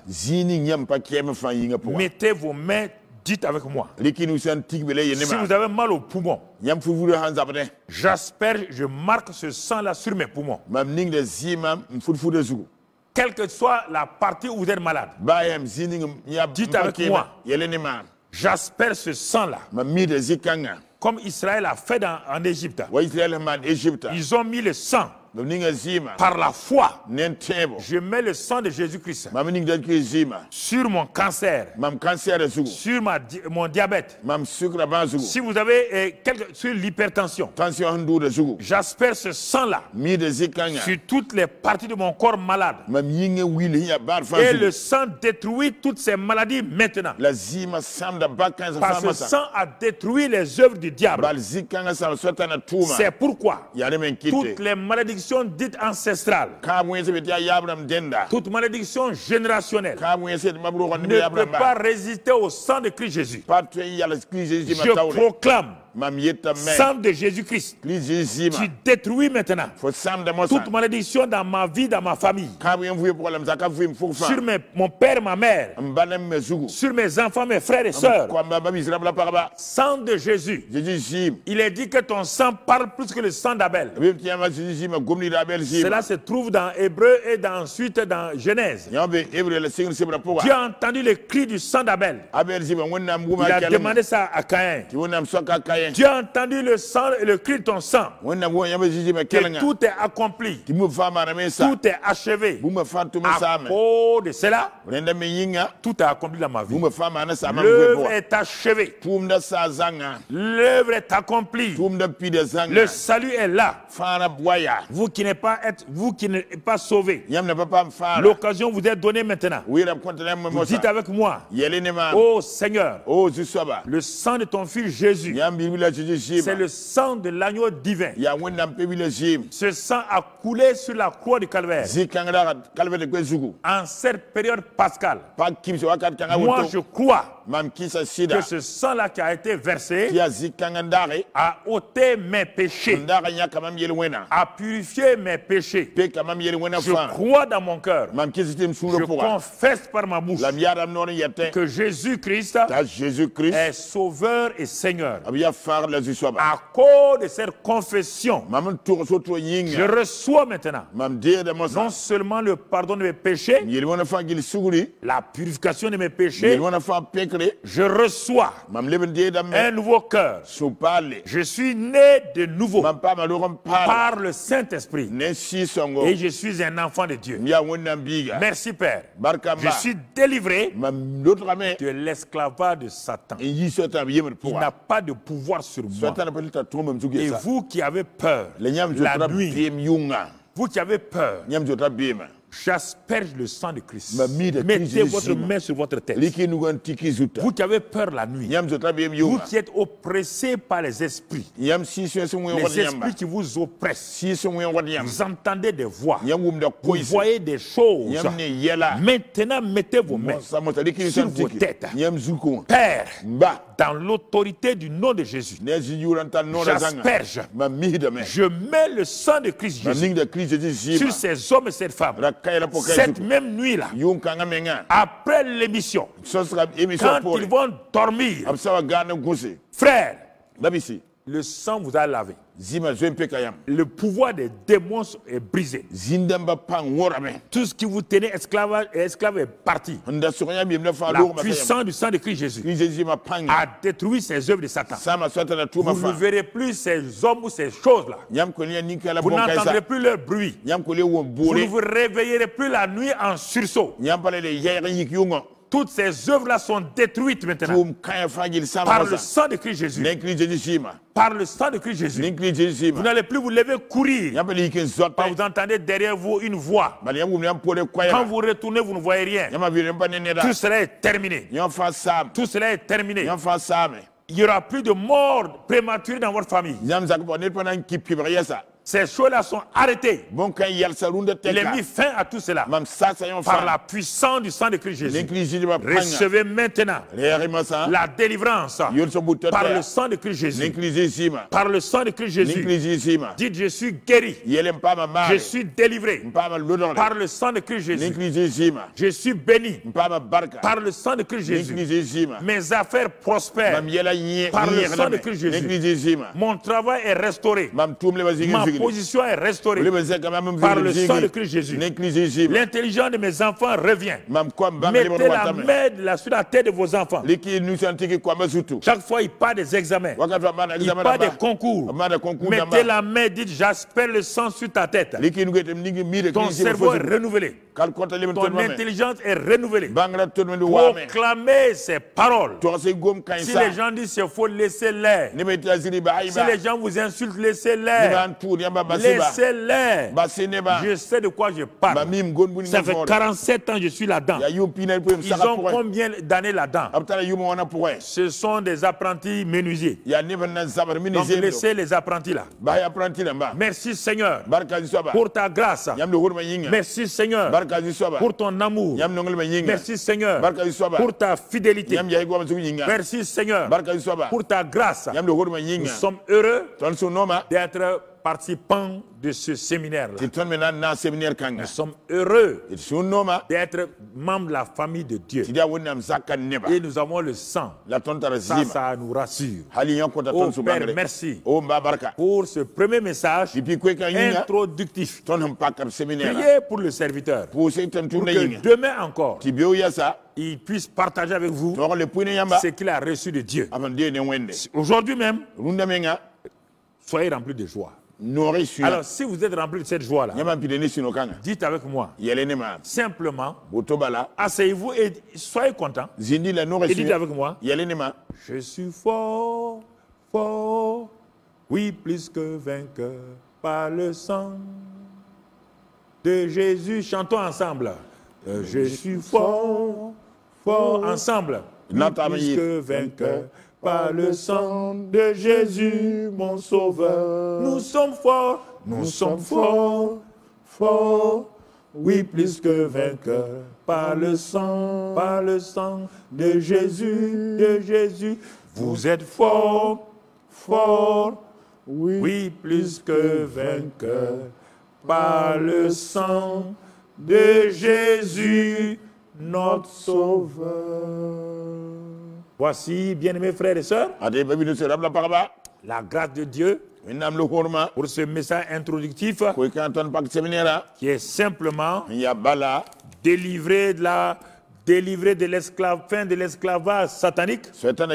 Mettez vos mains, dites avec moi. Si vous avez mal au poumon, j'aspère, je marque ce sang-là sur mes poumons. Quelle que soit la partie où vous êtes malade, dites avec moi. J'aspère ce sang-là. Comme Israël a fait en Égypte. Ils ont mis le sang. Par la foi, je mets le sang de Jésus-Christ sur mon cancer, sur mon diabète. Si vous avez sur l'hypertension, j'aspère ce sang-là sur toutes les parties de mon corps malade. Et le sang détruit toutes ces maladies maintenant. Parce que le sang a détruit les œuvres du diable. C'est pourquoi toutes les malédictions dites ancestrales, toute malédiction générationnelle ne peut pas résister au sang de Christ Jésus. Je proclame sang de Jésus-Christ qui détruit maintenant toute malédiction dans ma vie, dans ma famille, sur mon père, ma mère, sur mes enfants, mes frères et sœurs. Sang de Jésus. Il est dit que ton sang parle plus que le sang d'Abel. Cela se trouve dans Hébreu et ensuite dans Genèse. Dieu a entendu le cri du sang d'Abel. Il a demandé ça à Caïn. Dieu a entendu le sang et le cri de ton sang. Que tout est accompli. Tout est achevé. À cause de cela, tout est accompli dans ma vie. L'œuvre est achevée. L'œuvre est accomplie. Le salut est là. Vous qui n'êtes pas sauvés. L'occasion vous est donnée maintenant. Vous dites avec moi, oh Seigneur, le sang de ton fils Jésus, c'est le sang de l'agneau divin. Ce sang a coulé sur la croix du Calvaire. En cette période pascale, moi je crois que ce sang-là qui a été versé a ôté mes péchés, a purifié mes péchés. Je crois dans mon cœur, je confesse par ma bouche que Jésus-Christ est Sauveur et Seigneur. À cause de cette confession, je reçois maintenant non seulement le pardon de mes péchés, la purification de mes péchés, je reçois un nouveau cœur. Je suis né de nouveau par le Saint-Esprit et je suis un enfant de Dieu. Merci Père. Je suis délivré de l'esclavage de Satan. Il n'a pas de pouvoir sur moi. Et vous qui avez peur la nuit, vous qui avez peur, j'asperge le sang de Christ. Mettez votre main sur votre tête. Vous qui avez peur la nuit, vous qui êtes oppressés par les esprits, les esprits qui vous oppressent, vous entendez des voix, vous voyez des choses. Maintenant, mettez vos mains sur vos têtes. Père, dans l'autorité du nom de Jésus, j'asperge, je mets le sang de Christ Jésus sur ces hommes et ces femmes. Cette même nuit-là, après l'émission, quand ils vont dormir, frère, le sang vous a lavé. Le pouvoir des démons est brisé. Tout ce qui vous tenait esclave est parti. La puissance du sang de Christ Jésus a détruit ces œuvres de Satan. Vous ne verrez plus ces hommes ou ces choses-là. Vous n'entendrez plus leur bruit. Vous ne vous réveillerez plus la nuit en sursaut. Toutes ces œuvres-là sont détruites maintenant par le sang de Christ Jésus. Par le sang de Christ Jésus. Vous n'allez plus vous lever courir. Vous entendez derrière vous une voix. Quand vous retournez, vous ne voyez rien. Tout cela est terminé. Tout cela est terminé. il n'y aura plus de mort prématurée dans votre famille. Ces choses-là sont arrêtées. Il est mis fin à tout cela par la puissance du sang de Christ Jésus. Recevez maintenant la délivrance par le sang de Christ Jésus. Par le sang de Christ Jésus. Dites, je suis guéri. Je suis délivré par le sang de Christ Jésus. Je suis béni par le sang de Christ Jésus. Mes affaires prospèrent par le sang de Christ Jésus. Mon travail est restauré. Ma position est restaurée par le sang de Christ Jésus. L'intelligence de mes enfants revient. Mettez la main sur la tête de vos enfants. Chaque fois, il part des examens. Il part des concours. Mettez la main, dites, j'aspère le sang sur ta tête. Ton cerveau est renouvelé. Ton intelligence est renouvelée. Proclamez ces paroles. Si les gens disent qu'il faut laisser l'air. Si les gens vous insultent, laissez l'air. Laissez-les. Je sais de quoi je parle. Ça fait 47 ans que je suis là-dedans. Ils ont combien d'années là-dedans? Ce sont des apprentis menuisiers. Donc laissez les apprentis là. Merci Seigneur pour ta grâce. Merci Seigneur pour ton amour. Merci Seigneur pour ta fidélité. Merci Seigneur pour ta grâce. Nous sommes heureux d'être participants de ce séminaire-là. Nous sommes heureux d'être membres de la famille de Dieu. Et nous avons le sang. Ça nous rassure. Oh Père, merci pour ce premier message introductif. Priez pour le serviteur. Pour que demain encore, il puisse partager avec vous ce qu'il a reçu de Dieu. Aujourd'hui même, soyez remplis de joie. Alors, si vous êtes rempli de cette joie-là, dites avec moi, simplement, asseyez-vous et soyez content. Et dites avec moi, je suis fort, fort, oui, plus que vainqueur, par le sang de Jésus. Chantons ensemble. Je suis fort, fort, ensemble, oui, plus que vainqueur. Par le sang de Jésus, mon sauveur. Nous sommes forts, forts, oui, plus que vainqueurs. Par le sang de Jésus, vous êtes forts, oui, plus que vainqueurs. Par le sang de Jésus, notre sauveur. Voici, bien-aimés frères et sœurs, la grâce de Dieu pour ce message introductif qui est simplement délivré de l'esclavage, fin de l'esclavage satanique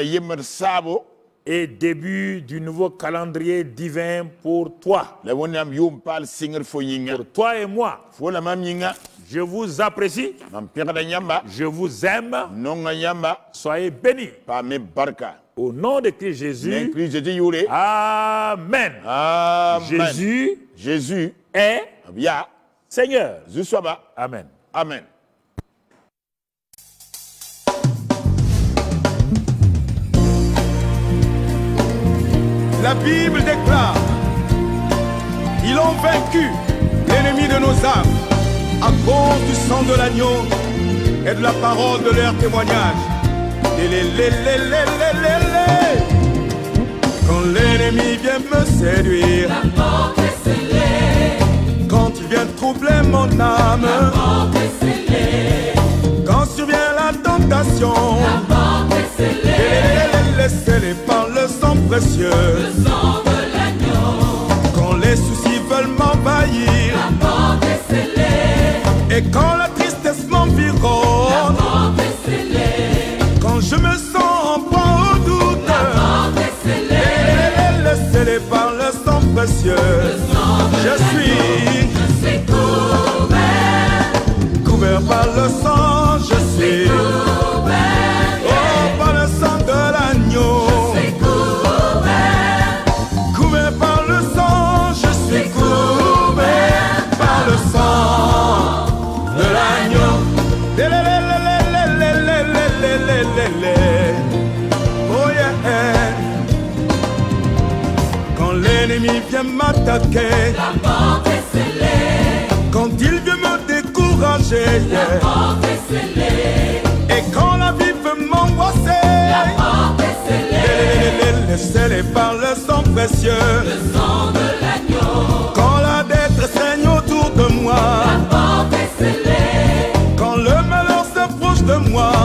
et début du nouveau calendrier divin pour toi. Pour toi et moi. Je vous apprécie. Je vous aime. Soyez bénis. Au nom de Christ Jésus. Amen. Jésus est Seigneur. Amen. Amen. La Bible déclare, ils ont vaincu l'ennemi de nos âmes à cause du sang de l'agneau et de la parole de leur témoignage. Quand l'ennemi vient me séduire, la porte est scellée. Quand il vient troubler mon âme, la porte est scellée. Quand survient la tentation, la porte est scellée. Scellée par le sang précieux, le sang de l'agneau. Quand les soucis veulent m'envahir, la porte est scellée. Et quand la tristesse m'environne, la porte est scellée. Quand je me sens en proie au doute, la porte est scellée. Scellée par le sang précieux, le sang de je suis couvert par le sang, je suis couvert, oh, par le sang de l'agneau. je suis Couvert par le sang, je suis couvert par le sang de l'agneau. Oh yeah. l'ennemi vient m'attaquer, la porte est scellée. quand il vient me décourager, La porte est scellée. et quand la vie veut m'angoisser, La porte est scellée. scellée par le sang précieux, Le sang de l'agneau. quand la détresse règne autour de moi, La porte est scellée. quand le malheur s'approche de moi,